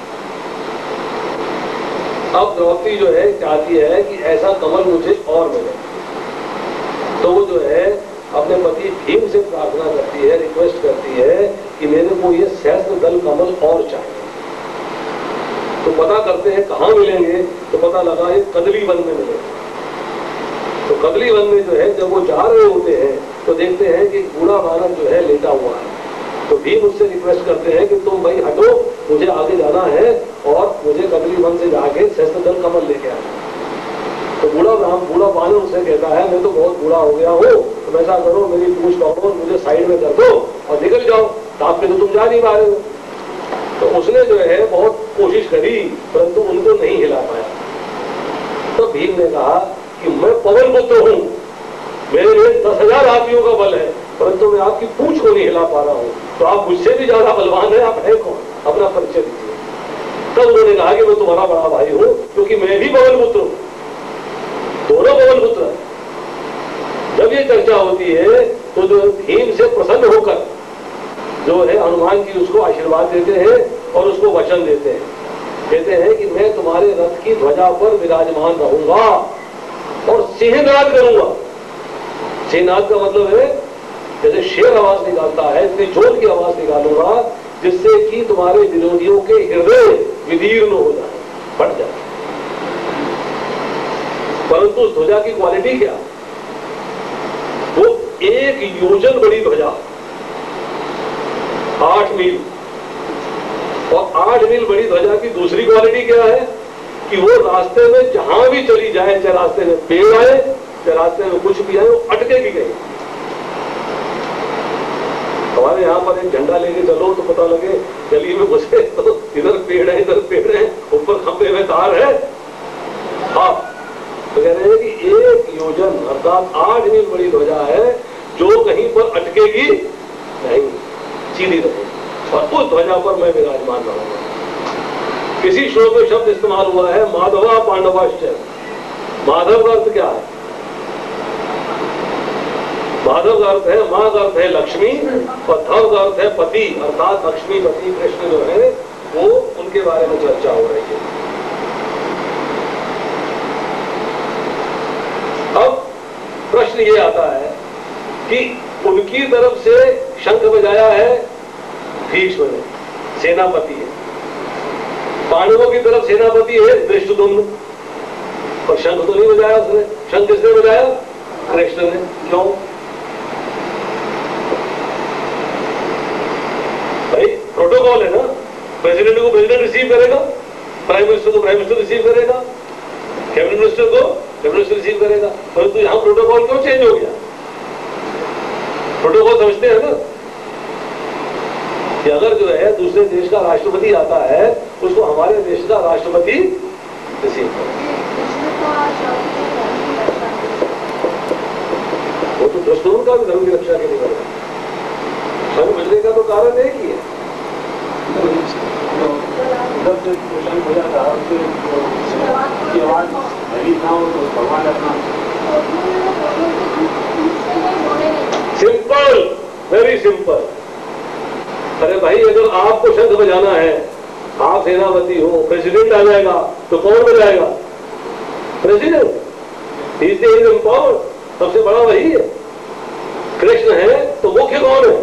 अब द्रौपदी जो है चाहती है कि ऐसा कमल मुझे और मिले, तो वो जो है अपने पति भीम से प्रार्थना करती है, रिक्वेस्ट करती है कि मेरे को ये सहस्त्र दल कमल और चाहिए। तो पता करते हैं कहाँ मिलेंगे, तो पता लगा ये कदली वन में मिले। तो कदली वन में जो है जब वो जा रहे होते हैं तो देखते हैं कि बूढ़ा बालक जो है लेटा हुआ है। तो भीम उससे रिक्वेस्ट करते हैं कि तुम भाई हटो, मुझे आगे जाना है और मुझे कदली वन से जाके सहस्त्र दल कमल लेके आना। तो बूढ़ा बालक उससे कहता है मैं तो बहुत बूढ़ा हो गया हूँ, तो ऐसा करो मेरी पूछ पकड़ो, मुझे साइड में कर दो और निकल जाओ, ताप पे तो तुम जा नहीं पा रहे हो। तो उसने जो है बहुत कोशिश करी परंतु उनको नहीं हिला पाया। तो भीम ने कहा कि मैं पवन पुत्र हूँ, मेरे लिए 10,000 हाथियों का बल है, परंतु मैं आपकी पूंछ को नहीं हिला पा रहा हूँ, तो आप मुझसे भी ज्यादा बलवान है, आप है कौन, अपना परिचय दीजिए। तब उन्होंने कहा कि मैं तुम्हारा बड़ा भाई हूँ, क्योंकि मैं भी पवन पुत्र हूँ, दोनों पवन पुत्र। जब ये चर्चा होती है तो जो भीम से प्रसन्न होकर जो है हनुमान जी उसको आशीर्वाद देते हैं और उसको वचन देते हैं, कहते हैं कि मैं तुम्हारे रथ की ध्वजा पर विराजमान रहूंगा और सिंहनाद करूंगा। सिंहनाद का मतलब है जैसे शेर आवाज निकालता है, इतनी जोर की आवाज निकालूंगा जिससे कि तुम्हारे विरोधियों के हृदय विदीर्ण हो जाए, फट जाए। परंतु उस ध्वजा की क्वालिटी क्या, वो 1 योजन बड़ी ध्वजा, 8 मील, और 8 मील बड़ी ध्वजा की दूसरी क्वालिटी क्या है कि वो रास्ते में जहां भी चली जाए, चाहे रास्ते में पेड़ आए, चाहे रास्ते में कुछ भी आए, वो अटके भी गए। हमारे यहाँ पर एक झंडा लेके चलो तो पता लगे गली में घुसे तो इधर पेड़ है, इधर पेड़ है, ऊपर खंभे में तार है। हाँ, तो कह रहे हैं कि 1 योजन अर्थात 8 मील बड़ी ध्वजा है जो कहीं पर अटकेगी नहीं, सीधी रहेगी, और उस ध्वजा पर मैं विराजमान रहूंगा। किसी श्लोक में शब्द इस्तेमाल हुआ है माधवा पांडवाश्च। माधव का अर्थ क्या है, माधव का अर्थ है, माँ का अर्थ है लक्ष्मी, और धव का अर्थ है पति, अर्थात लक्ष्मी पति कृष्ण जो है वो उनके बारे में चर्चा हो रही है। अब प्रश्न ये आता है कि उनकी तरफ से शंख बजाया है भीष्म ने, सेनापति है, पांडवों की तरफ सेनापति है धृष्टद्युम्न, और शंख तो नहीं बजाया उसने। शंख किसने बजाया, कृष्ण ने। क्यों भाई, प्रोटोकॉल है ना, प्रेसिडेंट को प्रेसिडेंट रिसीव करेगा, प्राइम मिनिस्टर को प्राइम मिनिस्टर रिसीव करेगा, कैबिनेट मिनिस्टर को कैबिनेट मिनिस्टर रिसीव करेगा। परंतु यहां प्रोटोकॉल क्यों चेंज हो गया, प्रोटोकॉल समझते हैं ना कि अगर जो है दूसरे देश का राष्ट्रपति आता है उसको हमारे देश का राष्ट्रपति रिसीव करे। वो तो दुश्मन का भी धर्म की रक्षा के लिए करेगा। शंख बजने का तो कारण एक ही है, सिंपल, वेरी सिंपल। अरे भाई, अगर आपको शंख बजाना है, आप सेनापति हो, प्रेसिडेंट आ जाएगा तो कौन बजाएगा, प्रेसिडेंट। इज इम्पावर्ड, सबसे बड़ा वही है। कृष्ण है तो मुख्य कौन है,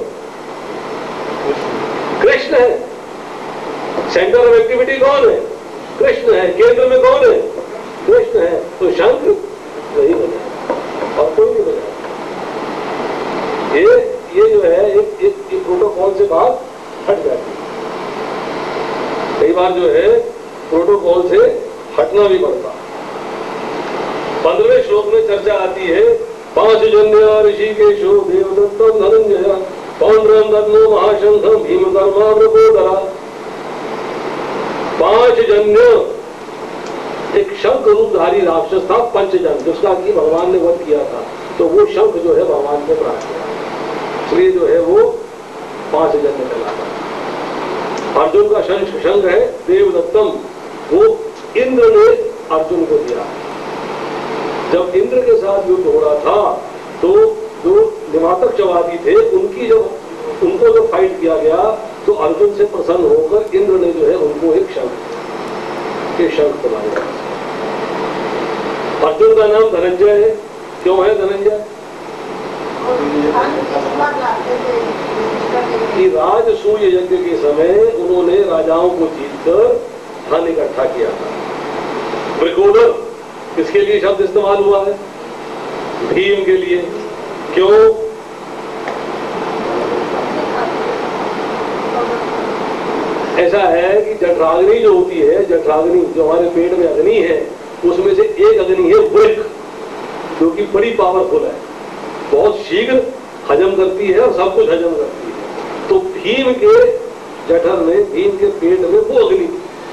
कृष्ण है। सेंटर ऑफ एक्टिविटी कौन है, कृष्ण है। केंद्र में कौन है, कृष्ण है। तो शंख वही बजाएगा और कोई नहीं बजाएगा। ये जो है एक प्रोटोकॉल से बात हट जाती है। कई बार जो है प्रोटोकॉल से हटना भी पड़ता। 15वें श्लोक में चर्चा आती है 5 जन्य ऋषिकेशो देवदत्तम धनंजय पौंड्रम दद्मो महाशंखम भीमकर्मा मृगोदरा। 5 जन्य, एक शंख रूपधारी राक्षस था पंचजन्य, जिसका कि भगवान ने वध किया था, तो वो शंख जो है भगवान को प्राप्त किया, इसलिए जो है वो 5 जन्य कहलाता। अर्जुन का शंख है देवदत्तम, वो इंद्र ने अर्जुन को दिया। जब इंद्र के साथ युद्ध हो रहा था तो जो निमातक चवादी थे उनको जब फाइट किया गया तो अर्जुन से प्रसन्न होकर इंद्र ने जो है उनको एक शंख बनाया। अर्जुन का नाम धनंजय है। क्यों है धनंजय, कि राजसूय यज्ञ के समय उन्होंने राजाओं को जीतकर धन इकट्ठा किया था। वृकोदर किसके लिए शब्द इस्तेमाल हुआ है? भीम के लिए। क्यों? ऐसा है कि जठराग्नि जो होती है, जठराग्नि जो हमारे पेट में अग्नि है, उसमें से एक अग्नि है वृक, जो कि बड़ी पावरफुल है, बहुत शीघ्र हजम करती है और सब कुछ हजम करती है। तो भीम के जठर में, भीम के पेट में वो अग्नि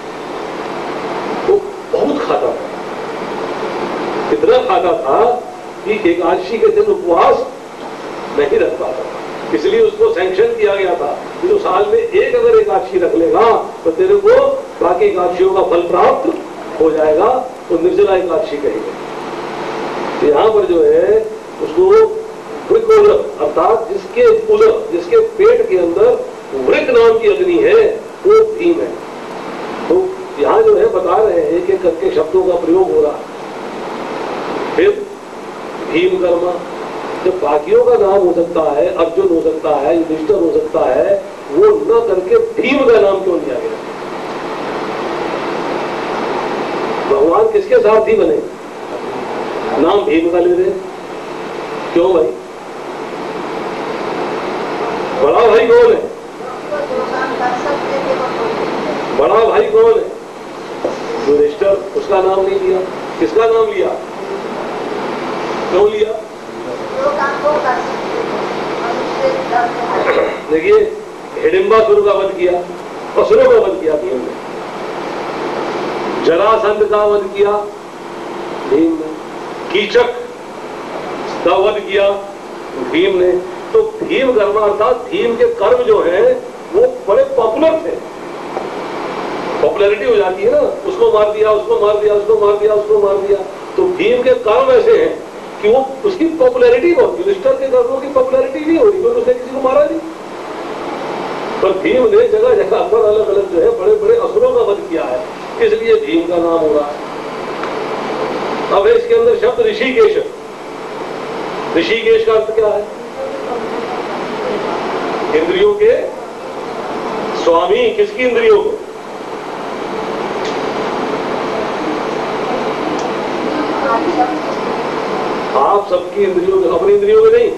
वो बहुत खाता था, इतना खाता था कि एकादशी के दिन उपवास नहीं रख पाता था। इसलिए उसको सैंक्शन किया गया था कि तो साल में एक अगर एकादशी रख लेगा तो तेरे को बाकी एकादशियों का फल प्राप्त हो जाएगा, तो निर्जला एकादशी कहेंगे। तो यहां पर जो है उसको वृकोदर अर्थात जिसके उदर, जिसके पेट के अंदर वृक नाम की अग्नि है, वो भीम है। तो यहां जो है बता रहे हैं, एक एक करके शब्दों का प्रयोग हो रहा है। फिर भीम कर्मा, जब बाकियों का नाम हो सकता है, अर्जुन हो सकता है, युधिष्ठिर हो सकता है, वो न करके भीम का नाम क्यों लिया गया? भगवान किसके सारथी बने? नाम भीम का ले रहे, क्यों भाई? बड़ा भाई कौन है? बड़ा भाई कौन है? युधिष्ठिर, उसका नाम नहीं लिया। किसका नाम लिया? क्यों लिया? देखिए, हिडिंबासुर का वध किया, असुरों का वध किया भीम ने। जरासंध का वध किया भीम ने। कीचक का वध किया भीम ने। तो भीम कर्म अर्थात भीम के कर्म जो है वो बड़े पॉपुलर थे। पॉपुलैरिटी हो जाती है ना, उसको मार दिया, उसको मार दिया, उसको मार दिया, उसको मार दिया। तो भीम के कर्म ऐसे हैं कि वो उसकी पॉपुलैरिटी बहुत, युधिष्ठिर के कर्मों की पॉपुलैरिटी नहीं हो रही क्योंकि उसने किसी को मारा नहीं। पर भीम ने जगह जगह पर अलग अलग जो है बड़े बड़े असुरों का वध किया है, इसलिए भीम का नाम हो रहा है। अब इसके अंदर शब्द ऋषिकेश। ऋषिकेश का अर्थ क्या है? इंद्रियों के स्वामी। किसकी इंद्रियों को? आप सबकी इंद्रियों को, अपनी इंद्रियों में नहीं।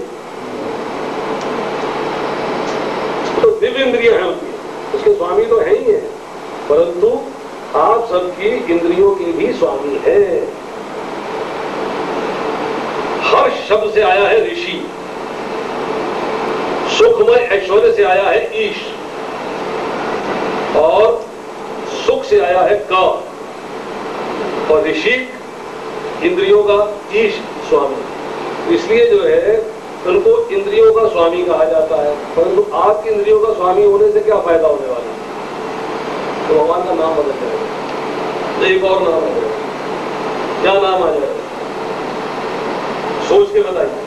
तो दिव्य इंद्रियां हैं उनकी, उसके स्वामी तो है ही है, परंतु आप सबकी इंद्रियों के भी स्वामी है। हर्ष शब्द से आया है ऋषि, सुखमय ऐश्वर्य से आया है ईश, और सुख से आया है का, और ऋषि इंद्रियों का ईश स्वामी। इसलिए जो है उनको इंद्रियों का स्वामी कहा जाता है। परंतु आपकी इंद्रियों का स्वामी होने से क्या फायदा होने वाला है? तो भगवान का नाम बदल जाएगा, एक और नाम आ जाएगा। क्या नाम आ जाएगा? सोच के बताइए।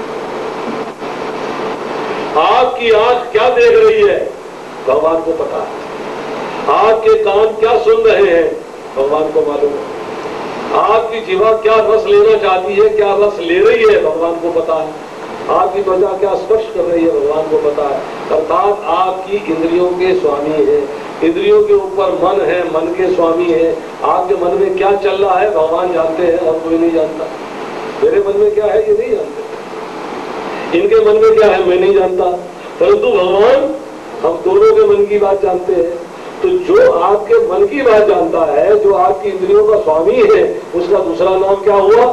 आपकी आंख क्या देख रही है? भगवान को पता है। आपके कान क्या सुन रहे हैं? भगवान को मालूम है। आपकी जीवा क्या रस लेना चाहती है, क्या रस ले रही है? भगवान को पता है। आपकी त्वचा क्या स्पर्श कर रही है? भगवान को पता है। अर्थात आपकी इंद्रियों के स्वामी है। इंद्रियों के ऊपर मन है, मन के स्वामी है। आपके मन में क्या चल रहा है भगवान जानते हैं, और कोई नहीं जानता। मेरे मन में क्या है ये नहीं जानते, इनके मन में क्या है मैं नहीं जानता, परंतु भगवान हम दोनों के मन की बात जानते हैं। तो जो आपके मन की बात जानता है, जो आपकी इंद्रियों का स्वामी है, उसका दूसरा नाम क्या हुआ?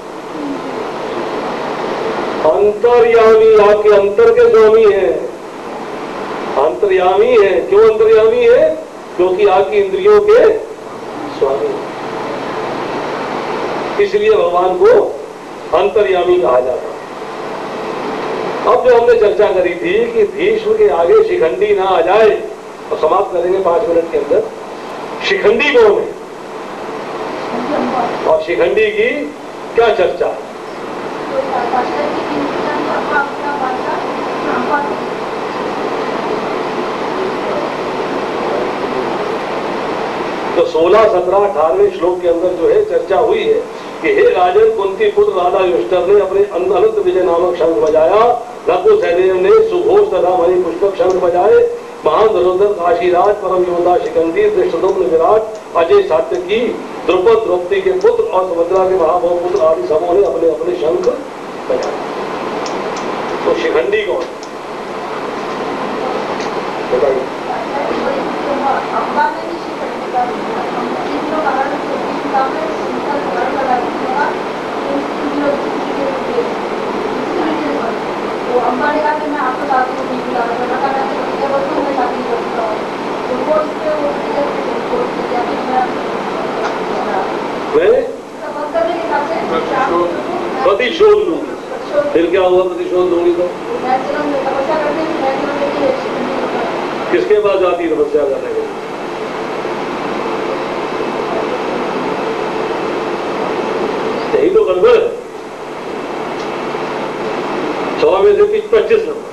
अंतर्यामी। आपके अंतर के स्वामी है, अंतर्यामी है। क्यों अंतर्यामी है? क्योंकि आपकी इंद्रियों के स्वामी है, इसलिए भगवान को अंतर्यामी कहा जाता है। अब जो हमने चर्चा करी थी कि भीष्म के आगे शिखंडी ना आ जाए, और समाप्त करेंगे 5 मिनट के अंदर। शिखंडी कौन है और शिखंडी की क्या चर्चा है? तो 16, 17, 18वें श्लोक के अंदर जो है चर्चा हुई है कि हे राजन, कुंती पुत्र राजा युधिष्ठिर ने अपने अनंत विजय नामक शंख बजाया, रघु सहदेव ने सुघोष तथा मणि पुष्पक शंख बजाए, महान धनुर्धर काशीराज, परम योद्धा शिखंडी, धृष्टद्युम्न विराट, अजय सात्यकी, द्रुपद द्रौपदी के पुत्र और सुभद्रा के महाभाव पुत्र आदि सबों ने अपने अपने शंख बजाए। तो शिखंडी कौन? बताइए। अम्बा ने कहा कि मैं आपको शादी को नहीं बुला रहा, मैं शादी करता हूँ, तो वो इसके प्रतिशोध लूंगी। फिर क्या हुआ? प्रतिशोध लूंगी तो किसके पास जाती तपस्या करने के? यही तो गड़बड़ है। 100 में से 25 नंबर।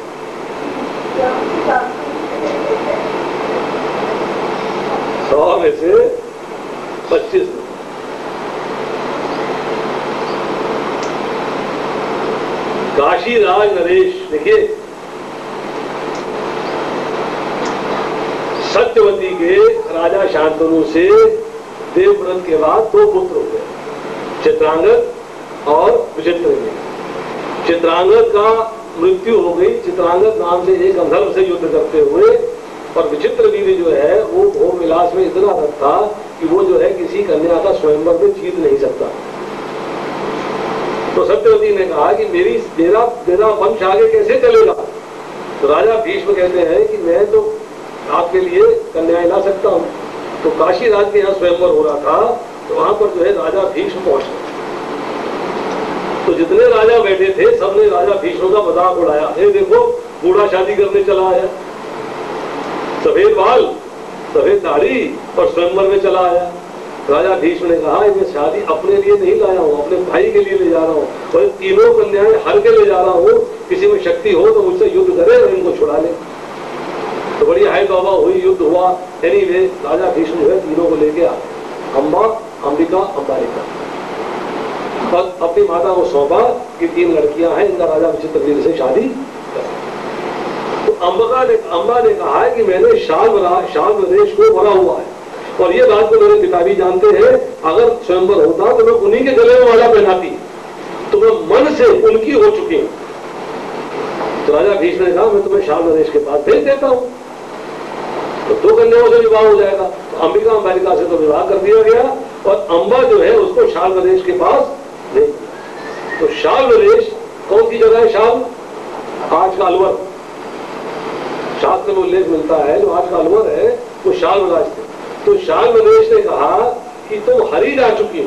100 में से 25 नंबर। काशीराज नरेश, देखिए, सत्यवती के राजा शांतनु से देवव्रत के बाद 2 पुत्र हो गए, चित्रांगद और विचित्रवीर्य। चित्रांगद का मृत्यु हो गई, चित्रांगद नाम से एक गंधर्व से युद्ध करते हुए, और विचित्रवीर्य जो है वो भोग विलास में इतना रत था कि वो जो है किसी कन्या का स्वयंवर में जीत नहीं सकता। तो सत्यवती ने कहा कि मेरा वंश आगे कैसे चलेगा? तो राजा भीष्म कहते हैं कि मैं तो आपके लिए कन्याएं ला सकता हूं। तो काशी राज के यहाँ स्वयंवर हो रहा था, तो वहां पर जो है राजा भीष्म पहुंच गए। तो जितने राजा बैठे थे सबने राजा भीष्म का मजाक उड़ाया, ये देखो बूढ़ा शादी करने चला आया, सफेद बाल सफेद दाढ़ी और स्वयंवर में चला आया। राजा भीष्म ने कहा मैं शादी अपने लिए नहीं लाया हूँ, अपने भाई के लिए ले जा रहा हूँ, और तीनों कन्याएं हर के ले जा रहा हूँ, किसी में शक्ति हो तो मुझसे युद्ध करे और इनको छुड़ा ले। तो बड़ी हाय तौबा हुई, युद्ध हुआ। एनीवे राजा भीष्म जो है तीनों को लेके आ, अम्बा, अंबिका, अंबालिका, अपनी माता को सौंपा कि 3 लड़कियां हैं, इनका राजा विचित्रवीर्य से शादी। तो अम्बा ने कहा है कि मैंने शाल्व देश को भरा हुआ है, और ये बात को मेरे पिता भी जानते हैं, अगर स्वयंवर होता तो मैं उन्हीं के गले में माला पहनाती, तो मैं मन से उनकी हो चुकी हूं। तो राजा भीष्म ने कहा मैं तुम्हें शाल्व देश के पास भेज देता हूं, तो 2 कन्याओं से विवाह हो जाएगा। तो अंबिका अंबालिका से तो विवाह कर दिया गया, और अम्बा जो है उसको शाल्व देश के पास भेज दिया। तो शाल्व देश कौन सी जगह है? शाल्व आज का अलवर, शास्त्र में उल्लेख मिलता है, जो आज का अलवर है वो शाल्व राज थे। तो शाल्व देश ने कहा कि तुम हरी जा चुकी हो,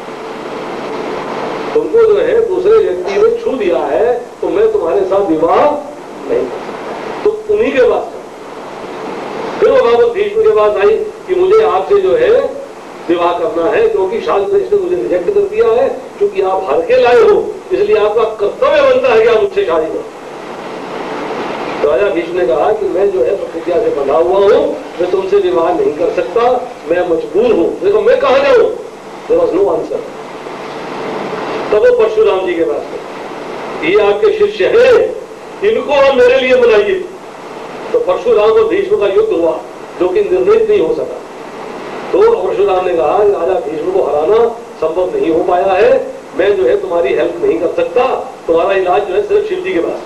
तुमको जो है दूसरे व्यक्ति ने छू दिया है, तो मैं तुम्हारे साथ विवाह नहीं, तो उन्हीं के पास। फिर वो बाबत भीष्म के पास आई कि मुझे आपसे जो है विवाह करना है, क्योंकि शाल्व देश ने मुझे रिजेक्ट कर दिया है, क्योंकि आप हर के लाए हो, इसलिए आपका कर्तव्य बनता है कि आप मुझसे शादी करो। राजा भीष्म ने कहा कि मैं जो है प्रतिज्ञा से बंधा हुआ हूं, मैं तुमसे विवाह नहीं कर सकता, मैं मजबूर हूं। देखो मैं कहां जाऊं? There was no answer. तब वो परशुराम जी के पास गए, ये आपके शिष्य हैं, इनको आप मेरे लिए बुलाइए। तो परशुराम और भीष्म का युद्ध हुआ, जो कि निर्णित नहीं हो सका। तो परशुराम ने कहा राजा भीष्म को हराना संभव नहीं हो पाया है, मैं जो है तुम्हारी हेल्प नहीं कर सकता, तुम्हारा इलाज जो है सिर्फ शिव जी के पास,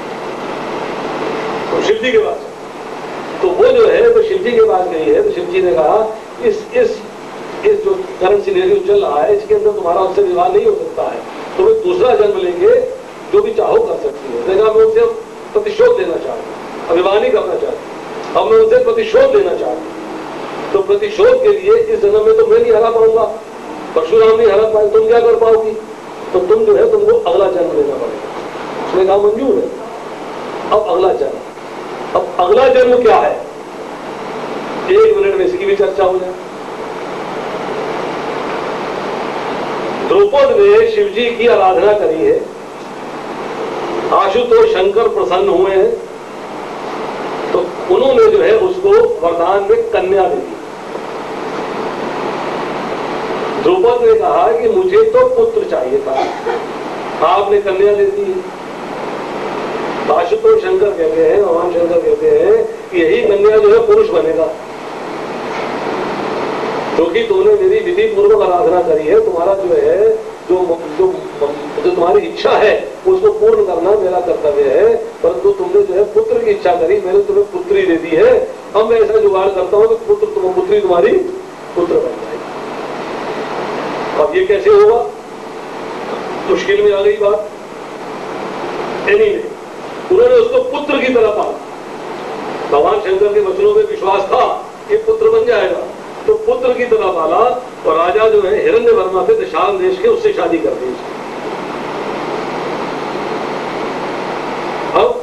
तो शिव जी के पास। तो वो जो है वो शिव जी के पास गई है। तो शिव जी ने कहा इस जो करंट सिनेरियो चल रहा है, इसके अंदर तुम्हारा उससे विवाह नहीं हो सकता है, तो वे दूसरा जन्म लेंगे, जो भी चाहो कर सकती है। देखा मैं उनसे प्रतिशोध लेना चाहता हूँ, विवाह नहीं करना चाहता, अब मैं उनसे प्रतिशोध लेना चाहता हूँ। तो प्रतिशोध के लिए इस जन्म में तो मैं नहीं हरा पाऊंगा, परशुराम नहीं हरा पाए, तुम क्या कर पाओगी? तो तुम जो है तुमको अगला जन्म लेना पड़ेगा। उसने कहा मंजूर है। अब अगला जन्म, अब अगला जन्म क्या है? 1 मिनट में इसकी भी चर्चा हो जाए। द्रौपद ने शिव जी की आराधना करी है, आशुतोष शंकर प्रसन्न हुए हैं, तो उन्होंने जो है उसको वरदान में कन्या दे दी। द्रुपद ने कहा कि मुझे तो पुत्र चाहिए था, आपने कन्या दे दी। आशुतोष शंकर कहते हैं, भगवान शंकर कहते हैं कि यही कन्या जो है पुरुष बनेगा, क्योंकि तुमने मेरी विधि पूर्वक आराधना करी है। तुम्हारा जो है जो तुम्हारी इच्छा है उसको पूर्ण करना मेरा कर्तव्य है, परंतु तुमने जो है पुत्र की इच्छा करी, मैंने तुम्हें पुत्री दे दी है। अब मैं ऐसा जुगाड़ करता हूं कि पुत्री तुम्हारी पुत्र बन जाएगी। अब ये कैसे होगा? मुश्किल में आ गई बात। उन्होंने उसको पुत्र की तरह पाला। भगवान शंकर के वचनों में विश्वास था कि पुत्र बन जाएगा, तो पुत्र की तरह पाला। और राजा जो है हिरण्यवर्मा से दशान देश के, उससे शादी कर दी। अब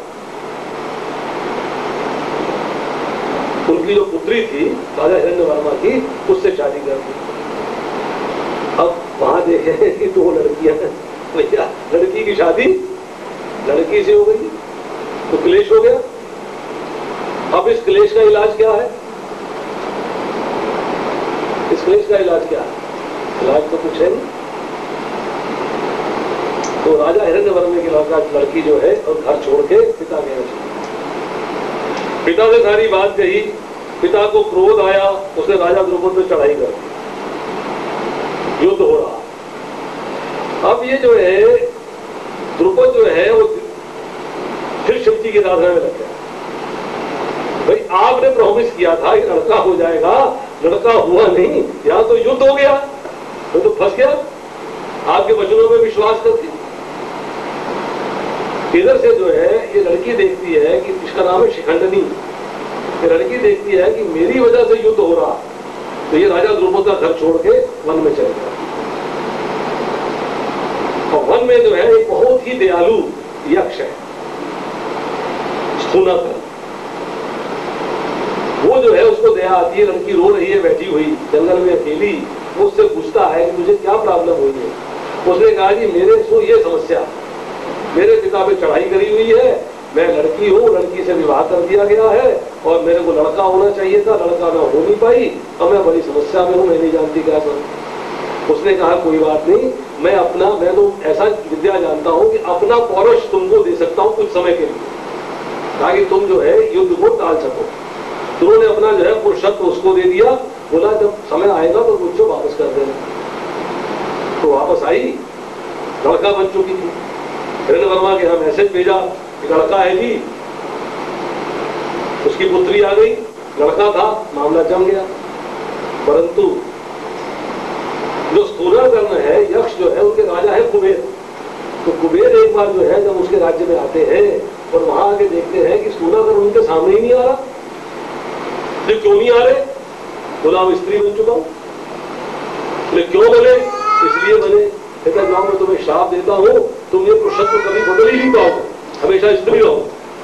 उनकी जो पुत्री थी राजा हिरण्यवर्मा की, उससे शादी कर दी। अब वहां देखे कि 2 लड़कियां, भैया लड़की की शादी लड़की से हो गई तो क्लेश हो गया। अब इस क्लेश का इलाज क्या है? इस क्लेश का इलाज क्या है? इलाज तो कुछ है नहीं। तो राजा हिरण्यवर्मा की लड़की जो है और घर छोड़ के पिता गया। पिता से सारी बात कही, पिता को क्रोध आया, उसने राजा द्रुपद पे चढ़ाई कर दी, युद्ध हो रहा। अब ये जो है द्रुपद जो है वो फिर शिव जी की आराधना में लग गया। भाई आपने प्रॉमिस किया था कि लड़का हो जाएगा, लड़का हुआ नहीं, यहां तो युद्ध हो गया, तो फंस गया आपके वचनों में विश्वास करके। इधर से जो है ये लड़की देखती है कि इसका नाम है शिखंडनी। ये लड़की देखती है कि मेरी वजह से युद्ध हो रहा, तो ये राजा द्रुपद का घर छोड़ के वन में चले गया। और वन में जो है एक बहुत ही दयालु यक्ष है, स्थूनक। वो जो है उसको दया आती है, लड़की रो रही है बैठी हुई जंगल में अकेली। वो उससे पूछता है कि मुझे क्या प्रॉब्लम हुई है। उसने कहा कि मेरे सो ये समस्या, मेरे पिता पे चढ़ाई करी हुई है, मैं लड़की हूँ, लड़की से विवाह कर दिया गया है और मेरे को लड़का होना चाहिए था, लड़का मैं हो नहीं पाई, अब मैं बड़ी समस्या में हूँ, मैं नहीं जानती क्या करूं। उसने कहा कोई बात नहीं, मैं तो ऐसा विद्या जानता हूँ कि अपना पौरुष तुमको दे सकता हूँ कुछ समय के लिए, ताकि तुम जो है युद्ध को टाल सको। उन्होंने अपना जो है पुरुषत्व उसको दे दिया, बोला जब समय आएगा तो मुझको वापस कर देना। तो वापस आई, लड़का बन चुकी थी। हिरण्यवर्मा के यहाँ मैसेज भेजा कि लड़का है जी, उसकी पुत्री आ गई, लड़का था, मामला जम गया। परंतु जो स्थूलकर्ण है, यक्ष जो है, उनके राजा है कुबेर। तो कुबेर एक बार जो है जब उसके राज्य में आते हैं और वहां आके देखते हैं कि स्थूलकर्ण उनके सामने ही नहीं आ रहा। तो क्यों नहीं आ रहे? बोला मैं स्त्री बन चुका हूं। बोले क्यों बने? इसलिए बने, कहता जाओ मैं तुम्हें श्राप देता हूं, तुम ये पुरुषत्व कभी बदल ही नहीं पाओगे, हमेशा स्त्री रहो।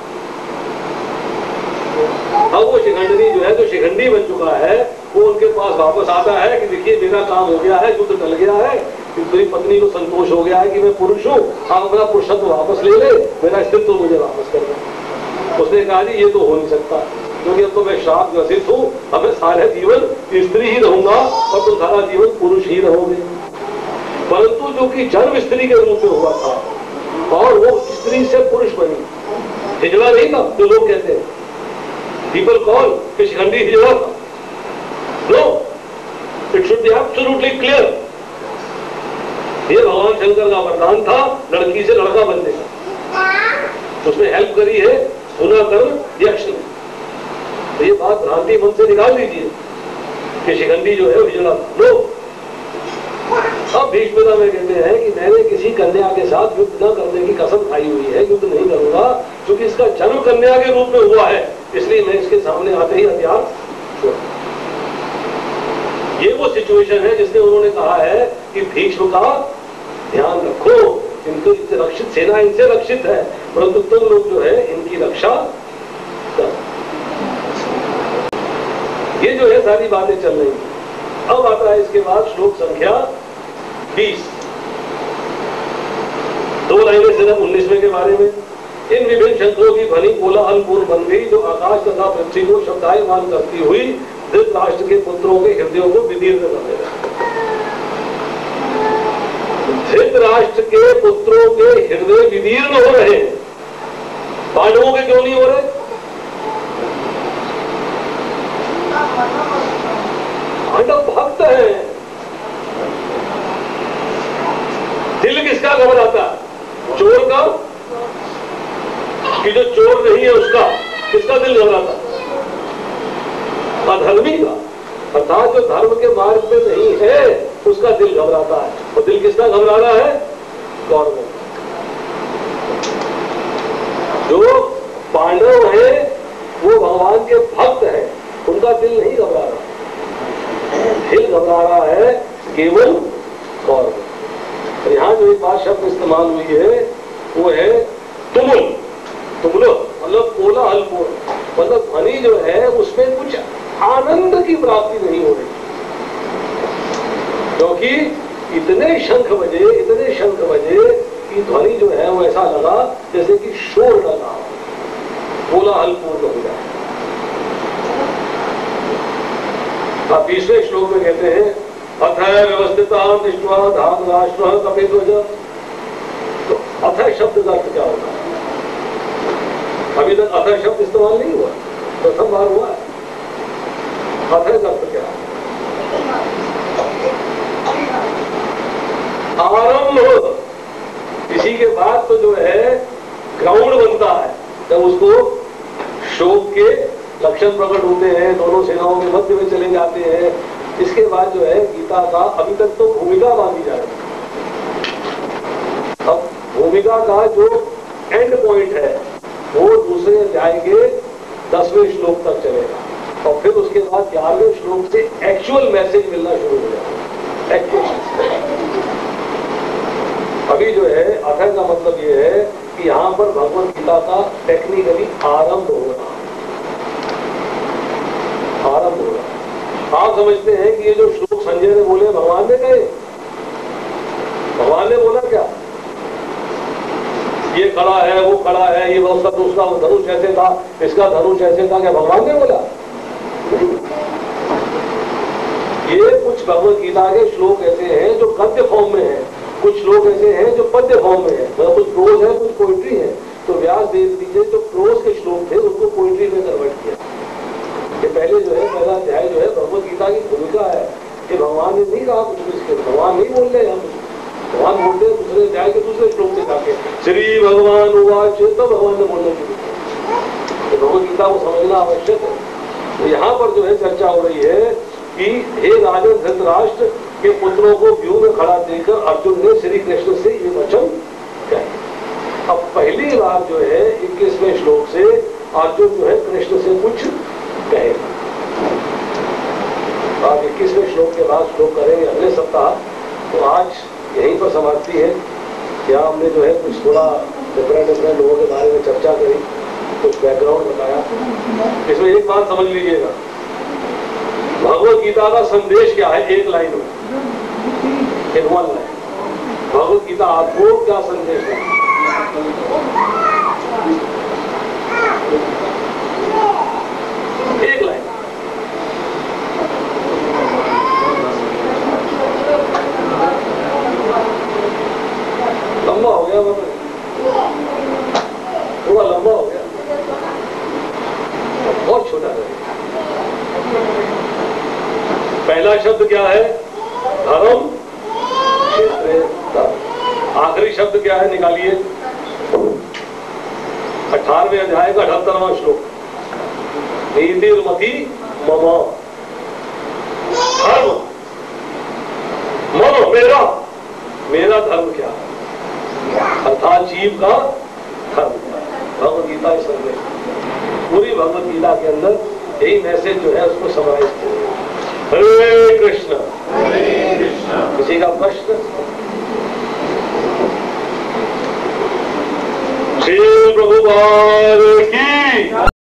अब वो शिखंडी जो है, जो शिखंडी बन चुका है, वो उनके पास वापस आता है कि देखिए मेरा काम हो गया है, युद्ध टल गया है, मेरी पत्नी को संतोष हो गया है कि मैं पुरुष हूं, आप अपना पुरुषत्व वापस ले ले, मेरा अस्तित्व मुझे वापस कर दो। उसने कहा जी ये तो हो नहीं सकता, क्योंकि अब तो मैं श्राप ग्रसित हूं, अब मैं सारे जीवन स्त्री ही रहूंगा और तुम सारा जीवन पुरुष ही रहोगे। परंतु जो कि जन्म स्त्री के रूप में हुआ था और वो स्त्री से पुरुष बनी, हिजड़ा नहीं था जो लोग कहते हैं, पीपल कॉल कि शिखंडी हिजड़ा था। No, it should be absolutely clear. ये भगवान शंकर का वरदान था, लड़की से लड़का बनने का। उसमें हेल्प करी है स्थूलकर्ण यक्ष ने। तो ये बात भ्रांति मन से निकाल दीजिए कि शिखंडी जो है हिजड़ा था। नो, अब भीष्म में कहते हैं कि मैंने किसी कन्या के साथ युद्ध न करने की कसम खाई हुई है, युद्ध नहीं करूंगा, क्योंकि इसका जन्म कन्या के रूप में हुआ है, इसलिए मैं इसके सामने आते ही हथियार छोड़। ये वो सिचुएशन है जिसने उन्होंने कहा है कि भीष्म का ध्यान रखो, इनको रक्षित, सेना इनसे रक्षित है, परंतु तुम लोग जो है इनकी रक्षा करो। ये जो है सारी बातें चल रही है। अब आता है इसके बाद श्लोक संख्या 20, 2 लाइनें सिर्फ 19वें के बारे में। इन विभिन्न शंकरों की ध्वनि कोलाहल पूर्ण बन गई, जो आकाश तथा पृथ्वी को शब्दायमान करती हुई धृतराष्ट्र के पुत्रों के हृदयों को विदीर्ण कर देगा। धृतराष्ट्र के पुत्रों के हृदय विदीर्ण हो रहे हैं, पांडवों के क्यों नहीं हो रहे? पांडव भक्त हैं। दिल किसका घबराता है? चोर का, कि जो चोर नहीं है उसका? किसका दिल घबराता है? अधर्मी का, अर्थात जो धर्म के मार्ग पे नहीं है उसका दिल घबराता है। और दिल किसका घबरा रहा है? कौरवों। जो पांडव है वो भगवान के भक्त है, उनका दिल नहीं घबरा रहा, दिल घबरा रहा है केवल कौरव। तो यहां जो एक बात शब्द इस्तेमाल हुई है वो है तुमुल। तुमुलो मतलब कोलाहलपूर्ण, मतलब ध्वनि जो है उसमें कुछ आनंद की प्राप्ति नहीं हो रही, क्योंकि इतने शंख बजे की ध्वनि जो है वो ऐसा लगा जैसे कि शोर लगा, कोलाहलपूर्ण हो जाए। अब 20वें श्लोक में कहते हैं अथय व्यवस्थिता दृष्ट्वा धार्तराष्ट्रः कपिध्वज। तो अथय शब्द का अर्थ क्या होता है? अभी तक अथय शब्द इस्तेमाल नहीं हुआ, प्रथम बार हुआ है। अथय का अर्थ क्या है? आरंभ। इसी के बाद तो जो है ग्राउंड बनता है, जब उसको शोक के लक्षण प्रकट होते हैं, दोनों सेनाओं के मध्य में चले जाते हैं। इसके बाद जो है गीता का अभी तक तो भूमिका बांधी जा रही है। अब भूमिका का जो एंड पॉइंट है वो दूसरे अध्याय के 10वें श्लोक तक चलेगा, और फिर उसके बाद 11वें श्लोक से एक्चुअल मैसेज मिलना शुरू हो जाएगा। एक्चुअल अभी जो है अथय का मतलब ये है कि यहां पर भगवत गीता का टेक्निकली आरंभ हो रहा। आप समझते हैं कि ये जो श्लोक संजय ने बोले भगवान ने कहे? भगवान ने बोला क्या? ये खड़ा है, वो खड़ा है, ये उसका दूसरा धनुष ऐसे था, इसका धनुष ऐसे था, क्या भगवान ने बोला? ये कुछ भगवत गीता के श्लोक ऐसे हैं जो गद्य फॉर्म में है, कुछ श्लोक ऐसे हैं जो पद्य फॉर्म में है, मतलब कुछ प्रोज है, कुछ पोइट्री है। तो व्यास देव जी ने जो प्रोज के श्लोक थे उसको पोइट्री में कन्वर्ट किया। ये पहले जो है पहला अध्याय जो है भगवत गीता की भूमिका है कि भगवान ने नहीं कहा कुछ, इसके भगवान नहीं बोल रहे हम, भगवान बोलते हैं दूसरे अध्याय के दूसरे श्लोक से जाके श्री भगवान उवाच, तो भगवान ने बोलना शुरू किया। तो भगवत गीता को समझना आवश्यक है। तो यहाँ पर जो है चर्चा हो रही है कि हे राजा धृतराष्ट्र के पुत्रों को व्यूह में खड़ा देखकर अर्जुन ने श्री कृष्ण से ये वचन कहे। अब पहली बार जो है 21वें श्लोक से अर्जुन जो है कृष्ण से कुछ कहेगा। आप 21वें श्लोक के बाद श्लोक करेंगे अगले सप्ताह। तो आज यहीं पर समाप्ति है। क्या हमने जो है कुछ थोड़ा डिफरेंट लोगों के बारे में चर्चा करी, कुछ बैकग्राउंड बताया। इसमें एक बात समझ लीजिएगा, भगवत गीता का संदेश क्या है? एक लाइन में, in one line, Bhagavad Gita आपको क्या संदेश है? एक लाइन। लंबा हो गया, थोड़ा लंबा हो गया, बहुत छोटा है। पहला शब्द क्या है? धर्म क्षेत्र। आखिरी शब्द क्या है? निकालिए। 18वें अध्याय का 78वां श्लोक, नीतिर्मति मम। धर्म मम, मेरा, मेरा धर्म क्या है? अर्थात जीव का धर्म क्या है? भगवत गीता इस संदेश, पूरी भगवत गीता के अंदर यही मैसेज जो है उसको समराइज किया। हरे कृष्ण। किसी का प्रश्न? श्री प्रभुपाद की